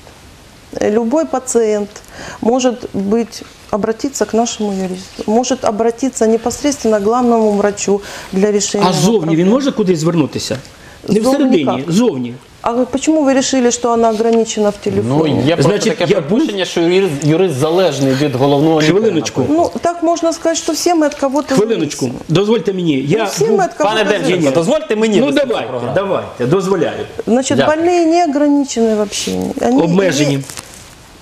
Э, Любой пациент может быть обратиться к нашему юристу, может обратиться непосредственно к главному врачу для решения.
А зовні він
проблем.
може кудись звернутися? Не
Зовні
всередині,
як?
зовні.
А вы почему вы решили, что она ограничена в
Ну,
телефоне?
є просто
Значить,
таке
я був-
припущення, що юрист, юрист залежний від головного лікаря.
Хвилиночку.
наприклад.
Ну, так можно сказать, что все мы от кого-то
Хвилиночку,
зависим.
дозвольте мені. Я
Все
був-
мы от кого-то
Пане Демченко,
зависим.
дозвольте мені
Ну
вести цю
давайте,
програму.
давайте, дозволяю.
Значит,
Дякую.
больные не ограничены вообще. Они
Обмежені.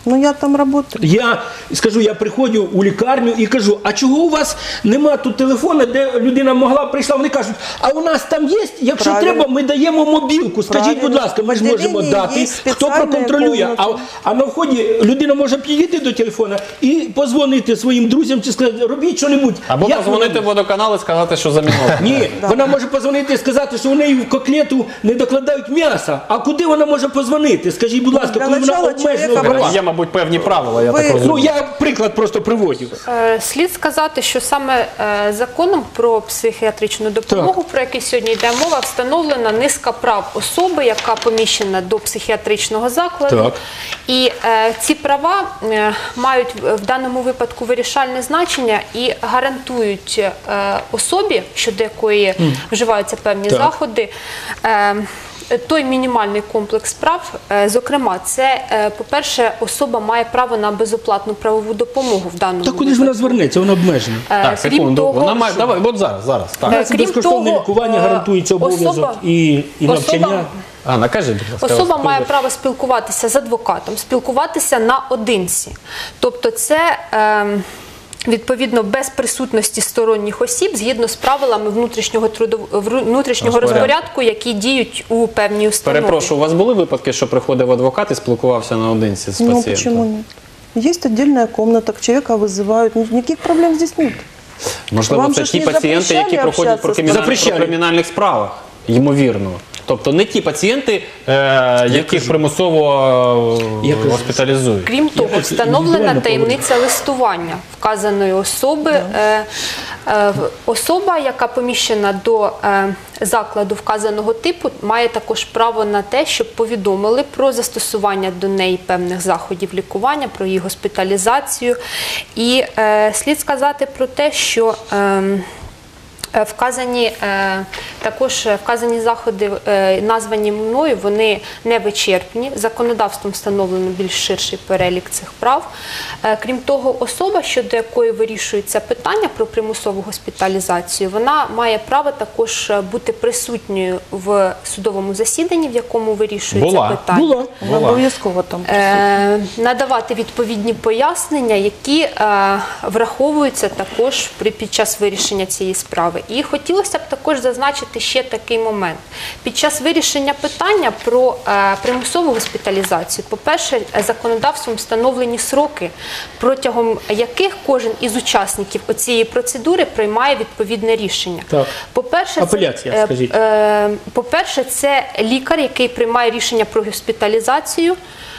Но я там работаю.
Я скажу, я приходжу у лікарню і кажу, а чого у вас нема тут телефона, де людина могла прийшла? Вони кажуть, а у нас там є, якщо
Правильно.
треба, ми даємо мобілку. Скажіть,
Правильно.
будь ласка, ми ж
В
можемо
відділенні
дати,
є
хто
спеціальні
проконтролює. А,
комнати.
а на вході людина може підійти до телефона і позвонити своїм друзям чи сказати, робіть що-небудь.
Або
Як
позвонити
вона-
в водоканал і сказати, що замінили.
Ні, вона може позвонити і сказати, що у неї в котлету не докладають м'яса. А куди вона може позвонити? Скажіть, будь ласка,
Для
коли вона
начала
обмежена
чоловіка
в правах?
Є, мабуть, певні правила, я
Ви-
так розумію.
Ну, я приклад просто приводив.
Е, Слід сказати, що саме е, законом про психіатричну допомогу, про який сьогодні йде мова, встановлена низка прав особи, яка поміщена до психіатричного закладу.
Так.
І е, ці права е, мають в в даному випадку вирішальне значення і гарантують е, особі, щодо якої вживаються певні
Так.
заходи, е, той мінімальний комплекс прав. Е, зокрема, це, е, по-перше, особа має право на безоплатну правову допомогу в даному
Та куди ж
випадку.
вона звернеться? Вона обмежена.
Е,
Так,
крім
секунду,
того,
вона має,
що-
давай, от зараз, зараз, так.
Е,
Це
крім
безкоштовне
того,
лікування
е,
гарантується обов'язок
особа-
і, і навчання.
особа-
Анна, кажи, будь ласка.
Особа
вас
має
перебив.
право спілкуватися з адвокатом, спілкуватися наодинці. Тобто це ем, відповідно без присутності сторонніх осіб згідно з правилами внутрішнього трудов... вру- внутрішнього
Розпорядку.
розпорядку, які діють у певній установі.
Перепрошую, у вас були випадки, що приходив адвокат і спілкувався наодинці з
Ну,
пацієнтом?
почему нет? Есть отдельная комната, человека вызывают. Ни- Никаких проблем здесь нет.
Можливо,
Вам
це
же ж
ті
не
пацієнти, які
запрещали
проходять про,
общатися з
кримінальні, про
Запрещали.
кримінальних справах, ймовірно. Тобто не ті пацієнти, е, яких примусово е,
Я кажу,
госпіталізують.
Крім того,
хочу
встановлена
індивідуально
таємниця листування вказаної особи. Е, е, в- Особа, яка поміщена до е, закладу вказаного типу, має також право на те, щоб повідомили про застосування до неї певних заходів лікування, про її госпіталізацію. І е, слід сказати про те, що ем, Е, Вказані е, також е, вказані заходи, е, названі мною, вони не вичерпні. Законодавством встановлено більш ширший перелік цих прав. Е, Крім того, особа, щодо якої вирішується питання про примусову госпіталізацію, вона має право також е, бути присутньою в судовому засіданні, в якому вирішується
Була.
питання.
Була.
Она обов'язково там.
Е, надавати відповідні пояснення, які е, враховуються також при, під час вирішення цієї справи. І хотілося б також зазначити ще такий момент. Під час вирішення питання про е, примусову госпіталізацію, по-перше, законодавством встановлені сроки, протягом яких кожен із учасників цієї процедури приймає відповідне рішення.
Так.
По-перше,
Апеляція,
це, е,
скажіть.
Е, По-перше, це лікар, який приймає рішення про госпіталізацію.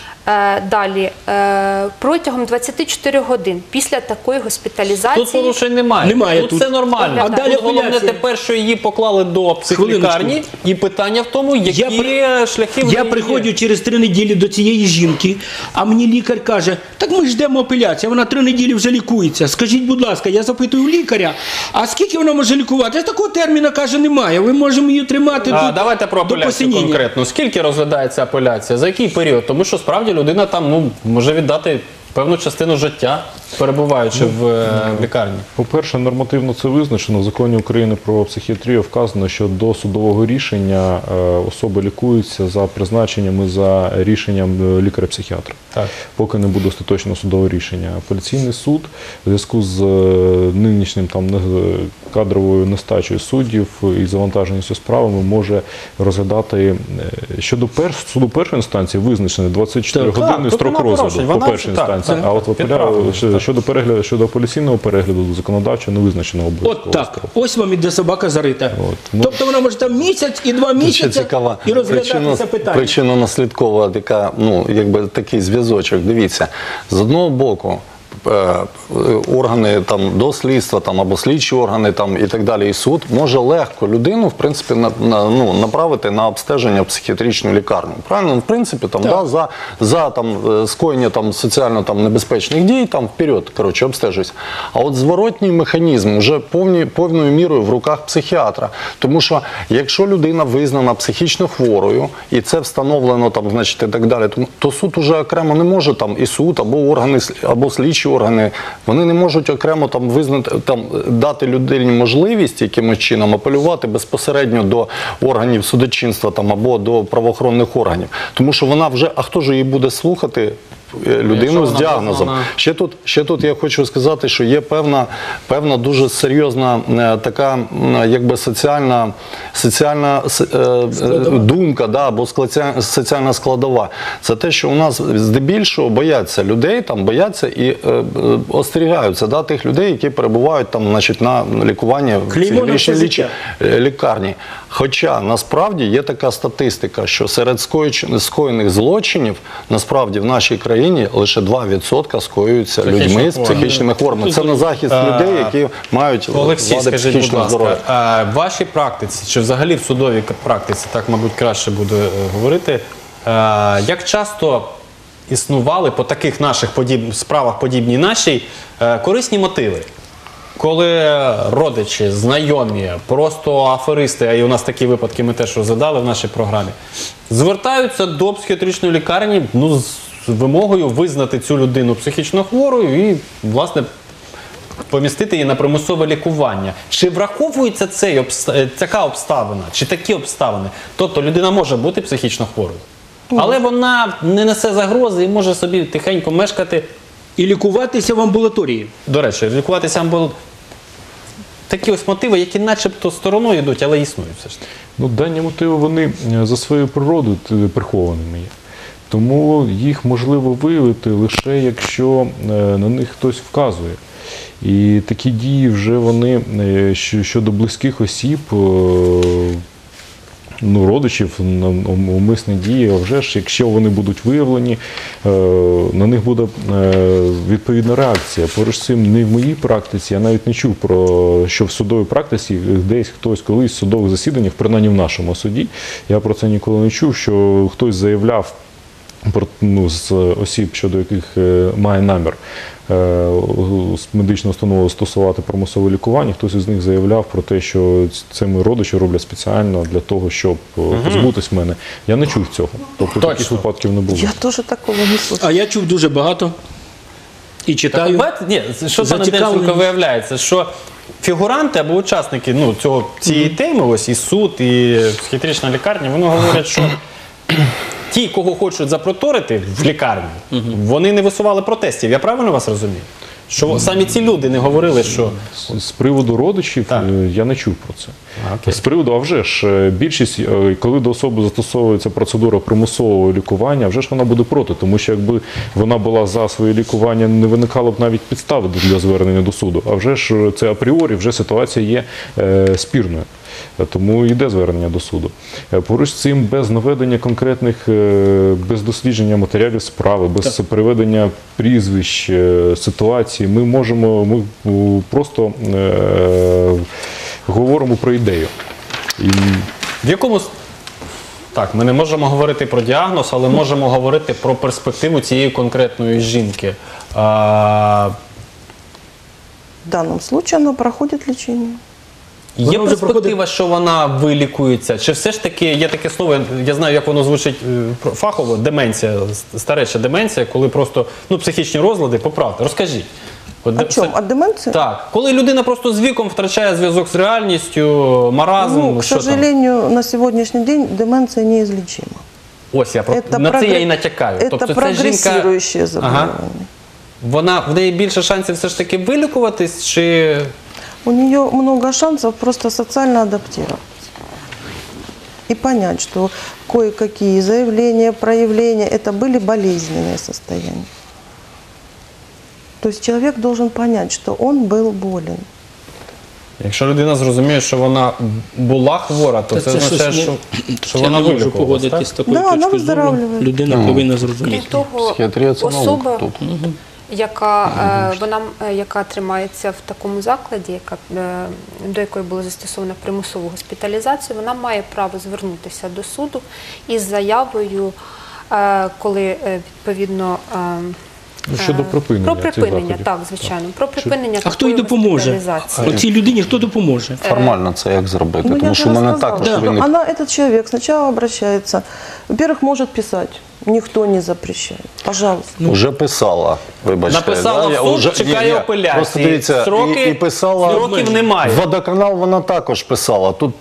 Е, Далі, е, протягом двадцяти чотирьох годин після такої госпіталізації...
Тут порушень немає.
Немає
тут,
тут.
все нормально.
А далі
Тут головне
апеляція.
тепер, що її поклали до психлікарні,
Хвилиночку.
і питання в тому, які
Я при-
шляхи в
Я
неї
приходжу
є.
через три неділі до цієї жінки, а мені лікар каже, так ми ждемо апеляцію, вона три неділі вже лікується. Скажіть, будь ласка, я запитую у лікаря, а скільки вона може лікувати? Такого терміну, каже, немає, ви можемо її тримати
А,
тут
давайте про
до
апеляцію
посиніння.
конкретно. Скільки розглядається апеляція? За який період? Тому що справді людина там ну, може віддати певну частину життя, перебуваючи в, е, в лікарні.
По-перше, нормативно це визначено. В законі України про психіатрію вказано, що до судового рішення е, особи лікуються за призначенням і за рішенням е, лікаря-психіатра.
Так.
Поки не буде остаточного судового рішення. Апеляційний суд в зв'язку з е, нинішнім там не- кадровою нестачею суддів і завантаженістю справами може розглядати е, щодо перш, суду першої інстанції визначений двадцять чотири
Так.
години
Так, тут
строк
нема
розгляду
порушень.
по
Вона
першій
це- так,
інстанції.
так.
А от в
Підправлено,
апеля- щодо,
так.
щодо перегляду щодо апеляційного перегляду законодавчо не визначено обов'язково.
От так, ось вам іде собака зарита.
От, ну-
Тобто вона може там місяць і два
Ще
місяці
цікава
і розглядатися питання.
причинно-наслідкова така, ну, якби такий зв'язочок. Дивіться, з одного боку, е, органи там дослідства там або слідчі органи там і так далі, і суд може легко людину в принципі на, на ну направити на обстеження в психіатричну лікарню. Правильно, в принципі, там да, за, за там е, скоєння там соціально там небезпечних дій, там вперед, коротше, обстежуйся. А от зворотній механізм вже повні повною мірою в руках психіатра. Тому що якщо людина визнана психічно хворою і це встановлено там, значить, і так далі, то, то суд уже окремо не може там і суд або органи або слідчі органи, вони не можуть окремо там визнати там дати людині можливість якимось чином апелювати безпосередньо до органів судочинства там або до правоохоронних органів, тому що вона вже, а хто ж її буде слухати е, людину
Якщо
з
вона
діагнозом.
визнана-
Ще тут, ще тут я хочу сказати, що є певна, певна дуже серйозна е, така м, якби соціальна, соціальна с- е, е, думка, да, або складця- соціальна складова. Це те, що у нас здебільшого бояться людей, там бояться і е, е, остерігаються, да, тих людей, які перебувають там, значить, на лікуванні в
Клеймо на
психіатричній
все
ліч-
життя.
е, лікарні. Хоча насправді є така статистика, що серед скоєч- скоєних злочинів насправді в нашій країні лише два відсотки скоюються
Психічно
людьми з
хворими.
психічними хворобами. Це на захист
Е,
людей, які мають
Олексій,
вади
скажіть, будь
психічного
ласка,
здоров'я.
а в вашій практиці, чи взагалі в судовій практиці, так, мабуть, краще буде е, говорити, е, як часто існували по таких наших подіб... справах, подібній нашій, е, корисні мотиви? Коли родичі, знайомі, просто аферисти, а і у нас такі випадки ми теж розглядали в нашій програмі, звертаються до психіатричної лікарні, ну, з вимогою визнати цю людину психічно хворою і, власне, помістити її на примусове лікування. Чи враховується цей обста... така обставина, чи такі обставини? Тобто людина може бути психічно хворою, але вона не несе загрози і може собі тихенько мешкати.
І лікуватися в амбулаторії.
До речі, лікуватися було такі ось мотиви, які начебто стороною йдуть, але існують все ж таки.
Ну, дані мотиви, вони е, за своєю природою т- прихованими є. Тому їх можливо виявити лише якщо е, на них хтось вказує. І такі дії вже вони е, щ- щодо близьких осіб, е, ну, родичів, на- ум- умисні дії, а вже ж, якщо вони будуть виявлені, е, на них буде е, відповідна реакція. Поруч з цим, не в моїй практиці, я навіть не чув про, що в судовій практиці десь хтось колись в судових засіданнях, принаймні в нашому суді, я про це ніколи не чув, що хтось заявляв про- ну, з осіб, щодо яких е, має намір е, з медичного установи стосувати примусове лікування, хтось із них заявляв про те, що це мої родичі роблять спеціально для того, щоб е, позбутись мене. Я не чув цього. Тобто
Точно.
таких випадків не було.
Я тоже такого не слышала.
А я чув дуже багато і
Так,
читаю.
бачите, ні, що пане
Зацікавлені.
Демченко виявляється, що фігуранти або учасники ну, цього, цієї теми, ось і суд, і психіатрична лікарня, вони говорять, що ті, кого хочуть запроторити в лікарні, вони не висували протестів. Я правильно вас розумію? Що самі ці люди не говорили, що
З- З приводу родичів
Так.
е, я не чув про це.
А, окей.
З приводу, а вже ж, е, більшість, е, коли до особи застосовується процедура примусового лікування, вже ж вона буде проти, тому що якби вона була за своє лікування, не виникало б навіть підстави для звернення до суду. А вже ж е, це апріорі, вже ситуація є е, спірною. Е, Тому йде звернення до суду. Е, Поруч з цим, без наведення конкретних, е, без дослідження матеріалів справи, без приведення прізвищ, е, ситуації, ми можемо, ми е, просто е, говоримо про ідею. І
в якому с- так, ми не можемо говорити про діагноз, але можемо говорити про перспективу цієї конкретної жінки. А,
В данном случае она проходит лечение.
Є
Вона вже
перспектива, що вона вилікується? Чи все ж таки є таке слово, я- я знаю, як воно звучить е, про- фахово, деменція, с- стареча деменція, коли просто ну, психічні розлади, поправте, розкажіть. От
О
де-
чем?
це-
О деменции?
Так, коли людина просто з віком втрачає зв'язок з реальністю, маразм,
Ну, к
що там?
сожалению, на сегодняшний день деменция неизлечима.
Ось я про
Это
на це я
прогре-
і натякаю.
Это
тобто ця жінка,
прогрессирующее заболевание.
вона в неї більше шансів все ж таки вилікуватись, чи
У нее много шансов просто социально адаптироваться. И понять, что кое-какие заявления, проявления, это были болезненные состояния. То есть человек должен понять, что он был болен.
якщо людина зрозуміє, що вона була хвора, то
Та
це
це
означає,
щось
що,
не-
що
Я
вона
не можу
вилікувалась,
погодитись
так?
з такою
Да, вона
точкою зору.
виздоравлює.
Людина повинна зрозуміти.
Крім того,
Психіатрія – це наука
особа,
тут.
яка, е, вона, е, яка тримається в такому закладі, яка, е, до якої було застосовано примусову госпіталізацію, вона має право звернутися до суду із заявою, е, коли е, відповідно е,
Ну, щодо
е,
припинення
про
цих
припинення,
заходів.
так, звичайно, про припинення
А хто їй
такої
допоможе?
госпіталізації.
Оцій людині хто допоможе?
Формально це як зробити?
Ну, я
Тому
же
що в мене
рассказала,
також
что
виник
она, этот человек сначала обращается, во-первых, может писать, никто не запрещает, пожалуйста.
Вже писала, вибачте.
Написала
да, я
в суд,
вже-
чекає
ні, ні,
апеляції.
Просто дивіться,
Строки-
і, і писала
строків немає.
Водоканал вона також писала. Тут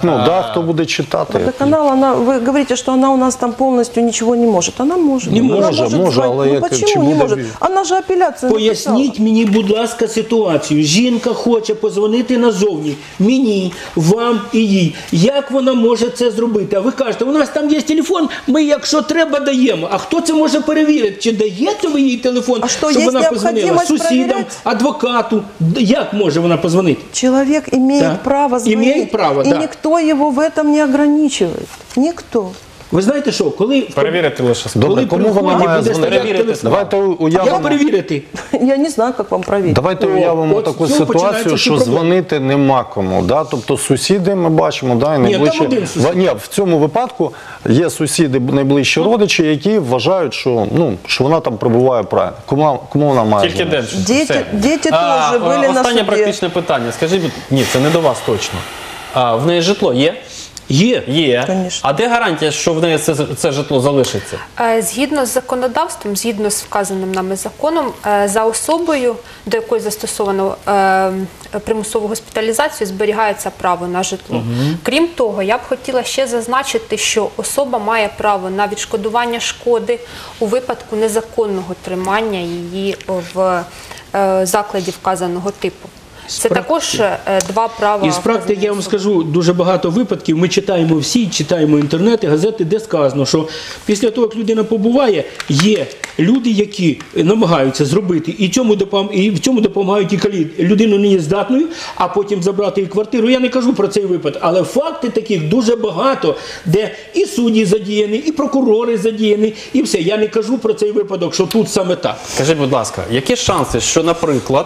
Ну, да, хто буде читати.
Водоканал, она, вы говорите, что она у нас там полностью ничего не может. Она может.
Не
Она
може, може,
звонить.
але
ну,
як-
почему
чому
не может?
добі-
Она же апелляцию
Поясніть
написала.
мені, будь ласка, ситуацію. Жінка хоче позвонити назовні. Мені, вам і їй. Як вона може це зробити? А ви кажете, у нас там є телефон, ми якщо треба даємо. А хто це може перевірити? Чи даєте ви їй телефон,
А що,
щоб
є
вона позвонила?
необхідність
Сусідам,
перевіряти?
адвокату. Як може вона позвонити?
Человек имеет
Да.
право звонить.
Имеет право,
и
да.
никто его в этом не ограничивает. Никто.
Ви знаєте що, коли...
Перевірити лише
Добре,
коли
кому вона
приходить,
має
буде
дзвонити?
стояти телефон.
Давайте
Як
уявимо.
перевірити?
Я не знаю, как вам проверить.
Давайте
О,
уявимо
от
таку
з цього починаються
ситуацію,
ці
що
проблеми.
дзвонити нема кому. Да? Тобто сусіди ми бачимо, да, і
Ні,
найближчі...
там один сусід.
В- Ні, в цьому випадку є сусіди, найближчі родичі, які вважають, що, ну, що вона там перебуває правильно. Кому, кому вона має
Тільки
дзвонити?
Демченко.
Діти-
Все.
діти
А,
теж були на
Останнє
суді.
практичне питання. Скажіть, будь- ні, це не до вас точно. А, в неї житло є?
Є.
Є.
Конечно.
А де гарантія, що в неї це, це житло залишиться?
Е, Згідно з законодавством, згідно з вказаним нами законом, е, за особою, до якої застосовано е, примусову госпіталізацію, зберігається право на житло. Крім того, я б хотіла ще зазначити, що особа має право на відшкодування шкоди у випадку незаконного тримання її в е, закладі вказаного типу. Це
Спра-
також е, два права.
Із практики я вам
вказаної
скажу дуже багато випадків. Ми читаємо всі, читаємо інтернети, газети, де сказано, що після того, як людина побуває, є люди, які намагаються зробити і цьому допом... і в цьому допомагають і коли людину не є здатною, а потім забрати її квартиру. Я не кажу про цей випадок, але факти таких дуже багато, де і судді задіяні, і прокурори задіяні, і все. Я не кажу про цей випадок, що тут саме так.
Скажіть, будь ласка, які шанси, що, наприклад,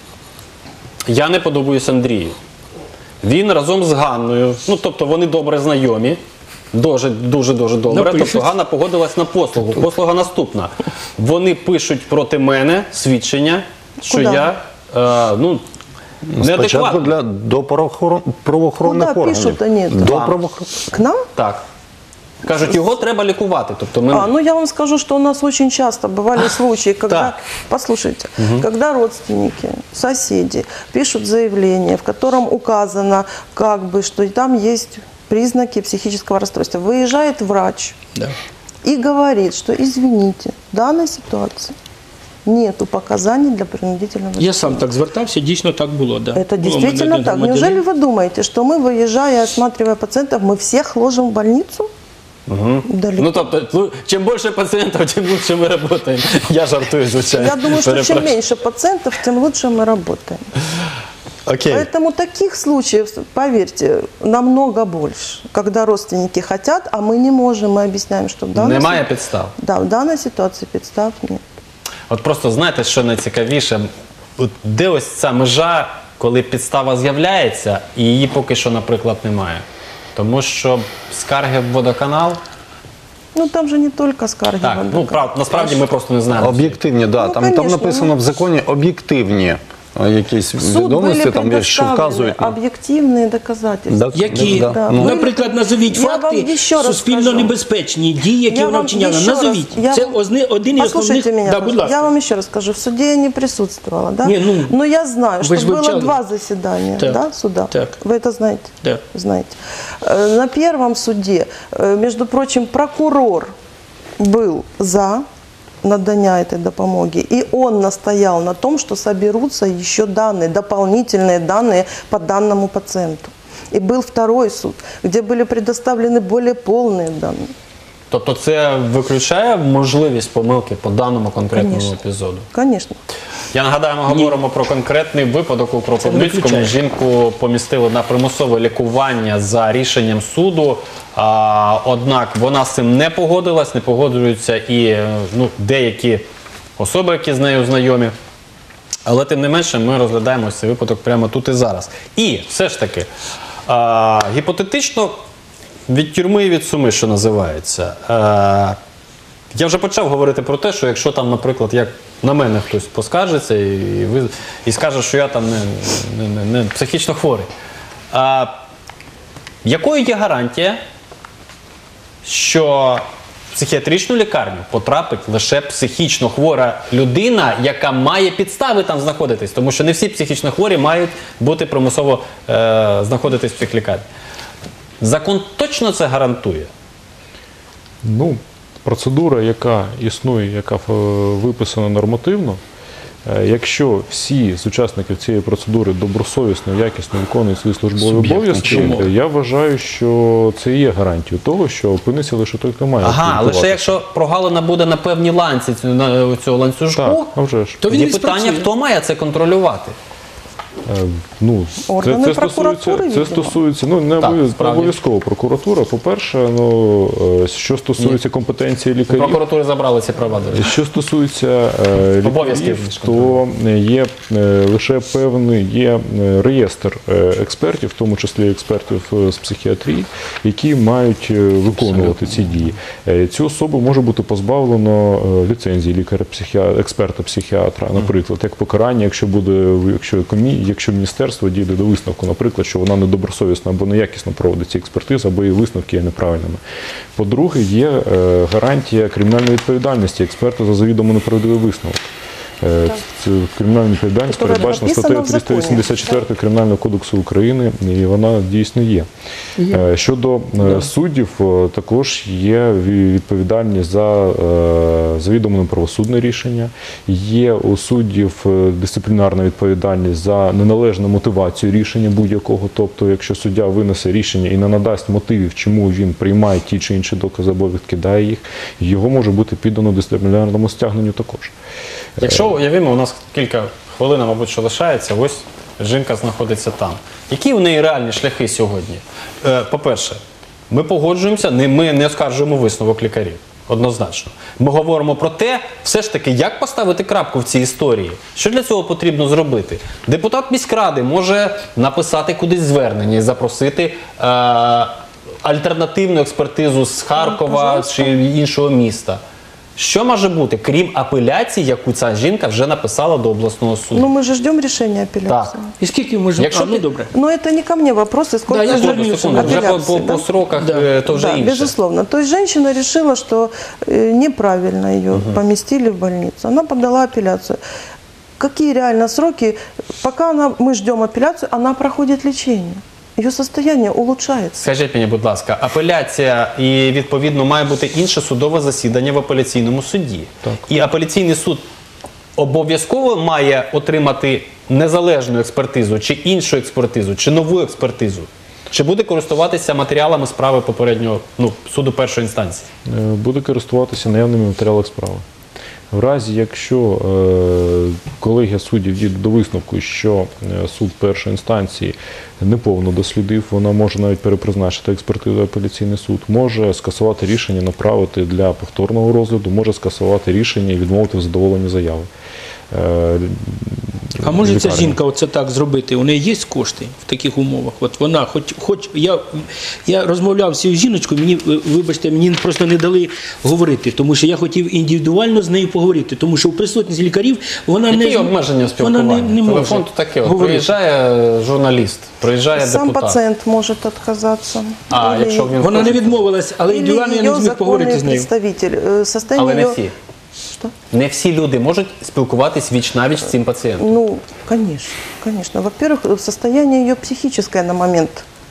я не подобаюсь Андрію? Він разом з Ганною, ну тобто вони добре знайомі, дуже дуже дуже добре.
Напишуть.
Тобто Ганна погодилась на послугу. Послуга наступна. Вони пишуть проти мене свідчення, що
Куда?
я е, ну,
Спочатку
неадекватний.
для, до правоохорон- правоохоронних
Куда
органів.
пишуть вони?
До
Вам.
правоохоронних.
К нам?
Так. Кажуть, його треба лікувати. Тобто ми...
А, ну я вам скажу, что у нас очень часто бывали случаи, когда,
Так.
послушайте, когда родственники, соседи пишут заявление, в котором указано, как бы, что там есть признаки психического расстройства. Выезжает врач
Да.
и говорит, что извините, в данной ситуации нету показаний для принудительного
Я сам так звертався, дійсно так було. Да.
Это
Було в мене
действительно
один
так.
громадянин.
Неужели вы думаете, что мы, выезжая, осматривая пациентов, мы всех ложим в больницу? Далеко.
Ну, тобто, ну, чим більше пацієнтів, тим лучше ми працюємо. Я жартую, звичайно.
Я думаю, что чем
Перепрошую.
меньше пациентов, тем лучше мы работаем.
Окей.
Поэтому таких случаев, поверьте, намного больше. Когда родственники хотят, а мы не можем, мы объясняем, что в данной,
Немає
си-
підстав.
да, в данной ситуации подстав нет.
От просто знаєте, що найцікавіше? От де ось ця межа, коли підстава з'являється, і її поки що, наприклад, немає. Тому що скарги в водоканал,
Ну там же не только скарги.
так,
Ванда,
ну прав, насправді ми просто не знаємо.
Об'єктивні, да.
Ну,
там, там
конечно,
написано
ну.
в законі об'єктивні е, якісь
В суд
відомості,
были
там є, що
предоставлены
вказують. на-
объективные доказательства.
Да,
Які,
да,
Да.
ну,
Ви-
наприклад, назовіть
Я вам
факти
ще раз
суспільно
скажу.
небезпечні дії, які
Я
вона
вам
вчиняла.
ще раз-
Назовіть.
я
Це
вам-
озни- один із основних.
Послушайте меня,
Да, будь
пожалуйста.
ласка.
Я вам еще раз скажу, в суде я не присутствовала, да?
Не, ну,
но я знаю,
вы
что
ж
было
вивчали.
два заседания,
Так,
да, суда.
так.
Вы это знаете?
Да.
Знаете. Э, На первом суде, э, между прочим, прокурор был за надання этой допомоги, и он настоял на том, что соберутся еще данные, дополнительные данные по данному пациенту. И был второй суд, где были предоставлены более полные данные.
Тобто це виключає можливість помилки по даному конкретному
Конечно.
епізоду?
Конечно.
Я нагадаю, ми говоримо про конкретний випадок у Кропивницькому.
виключає.
Жінку помістили на примусове лікування за рішенням суду. А, однак вона з цим не погодилась, не погоджуються і е, ну, деякі особи, які з нею знайомі. Але тим не менше ми розглядаємо цей випадок прямо тут і зараз. І все ж таки, а, гіпотетично від тюрми і від суми, що називається. А, я вже почав говорити про те, що якщо там, наприклад, як на мене хтось поскаржиться і, ви, і скаже, що я там не, не, не, не психічно хворий. А, якою є гарантія, що в психіатричну лікарню потрапить лише психічно хвора людина, яка має підстави там знаходитись? Тому що не всі психічно хворі мають бути примусово е, знаходитись в психлікарні. Закон точно це гарантує?
Ну, процедура, яка існує, яка е, виписана нормативно, е, якщо всі з учасників цієї процедури добросовісно, якісно виконують свої службові
Суб'єктом
обов'язки,
чому?
я вважаю, що це і є гарантією того, що опиниться лише той, хто має
Ага,
акредитуватися.
лише якщо прогалина буде на певній ланці цю- на цього ланцюжку,
Так, а вже ж.
То він
є
і
питання,
спрацює.
хто має це контролювати?
Е, Ну, це,
Органи
це,
прокуратури,
стосується, це
видимо.
стосується, ну, не
Так,
обов'язково
справді.
обов'язково прокуратура. По-перше, ну, е, що стосується компетенції лікарів,
Прокуратури забрали ці права, до речі.
що стосується е,
Обов'язків,
лікарів,
ніж
то є е, лише певний є е, реєстр е, експертів, в тому числі експертів е, з психіатрії, які мають е, виконувати ці дії. Е, Цю особу може бути позбавлено е, ліцензії лікаря-психіатра, експерта-психіатра, наприклад, як покарання, якщо буде, якщо комі, якщо міністерство дійде до висновку, наприклад, що вона недобросовісно або неякісно проводить ці експертизи, або її висновки є неправильними. По-друге, є е, гарантія кримінальної відповідальності експерта за завідомо неправдивий висновок. Е, Це кримінальна відповідальність
Которая
передбачена
прописана
статтею
в законі.
триста вісімдесят четвертої Кримінального кодексу України, і вона дійсно є. Е, Щодо е, суддів, е, також є ві- відповідальність за е, завідомо неправосудне рішення, є у суддів е, дисциплінарна відповідальність за неналежну мотивацію рішення будь-якого. Тобто, якщо суддя винесе рішення і не надасть мотивів, чому він приймає ті чи інші докази або відкидає їх, його може бути піддано дисциплінарному стягненню також.
Якщо уявімо, у нас кілька хвилин, мабуть, що лишається, ось жінка знаходиться там. Які у неї реальні шляхи сьогодні? Е, По-перше, ми погоджуємося, не- ми не оскаржуємо висновок лікарів. Однозначно. Ми говоримо про те, все ж таки, як поставити крапку в цій історії. Що для цього потрібно зробити? Депутат міськради може написати кудись звернення і запросити е, альтернативну експертизу з Харкова чи іншого міста. Що може бути, крім апеляції, яку ця жінка вже написала до обласного суду?
Ну, мы же ждем решения апелляции.
І скільки можемо?
Якщо
А, ну
ти-
добре.
Но это не ко мне вопросы, сколько
Да, я
Секунду,
звернуся.
секунду. Вже по, по,
апелляций,
по
да?
сроках
Да.
е, то вже
Да,
інше.
безусловно. То есть женщина решила, что э, неправильно ее поместили в больницу. Она подала апелляцию. Какие реально сроки? Пока она, мы ждем апелляцию, она проходит лечение. Ее состояние улучшается.
Скажіть мені, будь ласка, апеляція і, відповідно, має бути інше судове засідання в апеляційному суді.
Так.
І апеляційний суд обов'язково має отримати незалежну експертизу, чи іншу експертизу, чи нову експертизу? Чи буде користуватися матеріалами справи попереднього, ну, суду першої інстанції?
Е, Буде користуватися наявними матеріалами справи. В разі, якщо е, колегія суддів дійде до висновку, що е, суд першої інстанції неповно дослідив, вона може навіть перепризначити експертизу апеляційний суд, може скасувати рішення, направити для повторного розгляду, може скасувати рішення і відмовити в задоволенні заяви. Е,
А може ця
лікарня.
жінка оце так зробити? У неї є кошти в таких умовах? От вона, хоч, хоч я, я розмовляв з цією жіночкою, мені, вибачте, мені просто не дали говорити, тому що я хотів індивідуально з нею поговорити, тому що в присутності лікарів вона
Які
не
обмеження в
вона
спілкуванні?
не, не може
Телефон то таке. От
говорити.
приїжджає журналіст, приїжджає
Сам
депутат.
пациент может отказаться.
А,
Или-
якщо він
Вона не
хоче-
відмовилась, але
или
індивідуально я не
ее
зміг поговорити
законный
з нею.
представитель. Э, Состояние
Але не
её-
всі.
Что?
Не всі люди можуть спілкуватись віч-навіч з цим пацієнтом.
Ну, конечно, конечно. Во-первых, состояние ее психическое на момент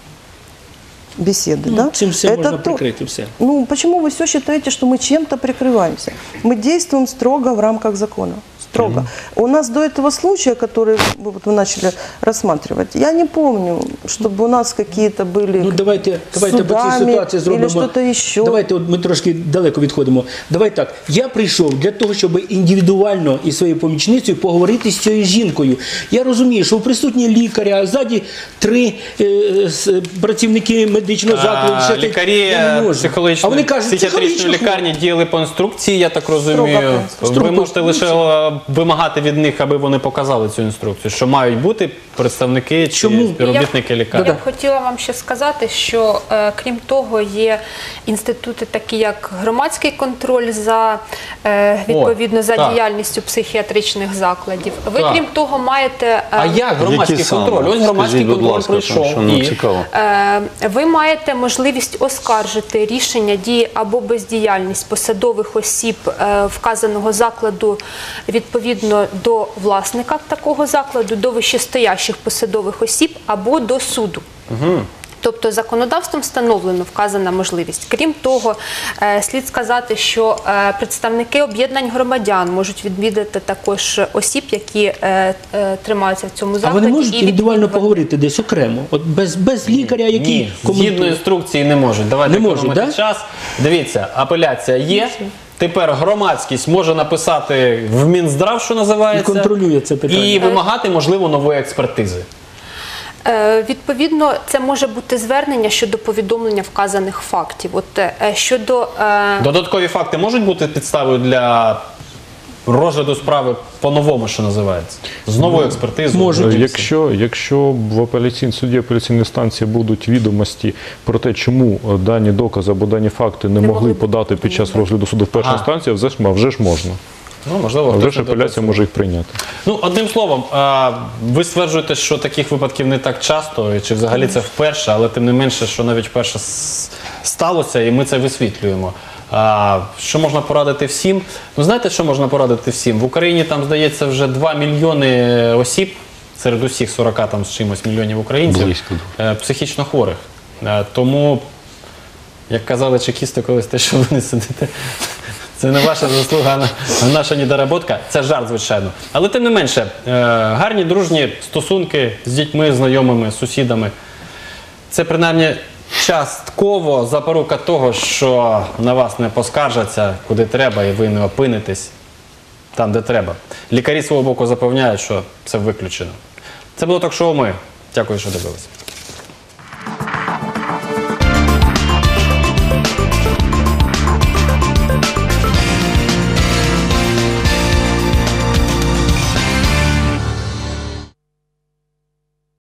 беседы,
Ну,
да?
цим все
Это
можна
то-
прикрити, все.
Ну, почему вы все считаете, что мы чем-то прикрываемся? Мы действуем строго в рамках закона. Строго. У нас до этого случая, который вы вот вы начали рассматривать, я не помню, чтобы у нас какие-то были
Ну давайте, давайте по цій
судами
ситуації зробимо.
или что-то еще.
Давайте, от ми трошки далеко відходимо. Давай так. Я прийшов для того, щоб індивідуально із своєю помічницею поговорити з цією жінкою. Я розумію, що в присутні лікаря, а ззаді три е, с- працівники медичного закладу.
А,
ще ти-
лікарі
я не можу.
психологічної,
А вони кажуть,
психіатричної
психологічно
лікарні діяли по інструкції, я так розумію.
Строго по
Ви
інструкції.
можете лише е, вимагати від них, аби вони показали цю інструкцію, що мають бути представники чи
Чому?
співробітники
Я
лікарні.
б хотіла вам ще сказати, що е, крім того, є інститути, такі як громадський контроль за е, відповідно за
так.
діяльністю психіатричних закладів. Ви
Так.
крім того, маєте е,
А як громадський
Які саме?
контроль? Ось громадський
Скажіть, будь
контроль
ласка,
прийшов.
що нам
і
цікаво.
Е, Ви маєте можливість оскаржити рішення дії або бездіяльність посадових осіб е, вказаного закладу відповідно до власника такого закладу, до вищестоящих посадових осіб або до суду. Тобто законодавством встановлено вказана можливість. Крім того, е, слід сказати, що е, представники об'єднань громадян можуть відвідати також осіб, які е, е, тримаються в цьому
А
закладі.
вони можуть
і
індивідуально
відвідувати.
поговорити десь окремо, от без, без лікаря, який
Ні, згідно
коментує.
інструкції не можуть. Давайте
Не можуть,
економити
да?
час. Дивіться, апеляція є. Тепер громадськість може написати в Мінздрав, що називається,
І контролює це питання.
і вимагати, можливо, нової експертизи.
Е, Відповідно, це може бути звернення щодо повідомлення вказаних фактів. От е, щодо е,
Додаткові факти можуть бути підставою для розгляду справи по-новому, що називається? З новою експертизою?
Можуть.
Можуть.
Якщо, якщо в апеляційній суді апеляційної станції будуть відомості про те, чому дані докази або дані факти не,
Не
могли
могли
подати під час розгляду суду в першій
Ага.
інстанції, вже ж, вже ж можна.
Ну, можливо,
А вже
хтось
ж
не
апеляція
допрацює.
може їх прийняти.
Ну, одним словом, а, ви стверджуєте, що таких випадків не так часто, і чи взагалі це вперше, але тим не менше, що навіть вперше с- сталося, і ми це висвітлюємо. А, що можна порадити всім? Ну, знаєте, що можна порадити всім? В Україні там, здається, вже два мільйони осіб, серед усіх сорока там з чимось мільйонів українців,
Близько.
е, психічно хворих. Е, Тому, як казали чекісти колись, те, що ви не сидите, це не ваша заслуга, а наша недоработка. Це жарт, звичайно. Але тим не менше, е, гарні, дружні стосунки з дітьми, знайомими, сусідами. Це принаймні частково запорука того, що на вас не поскаржаться, куди треба, і ви не опинитесь там, де треба. Лікарі з свого боку запевняють, що це виключено. Це було ток-шоу «Ми». Дякую, що дивилися.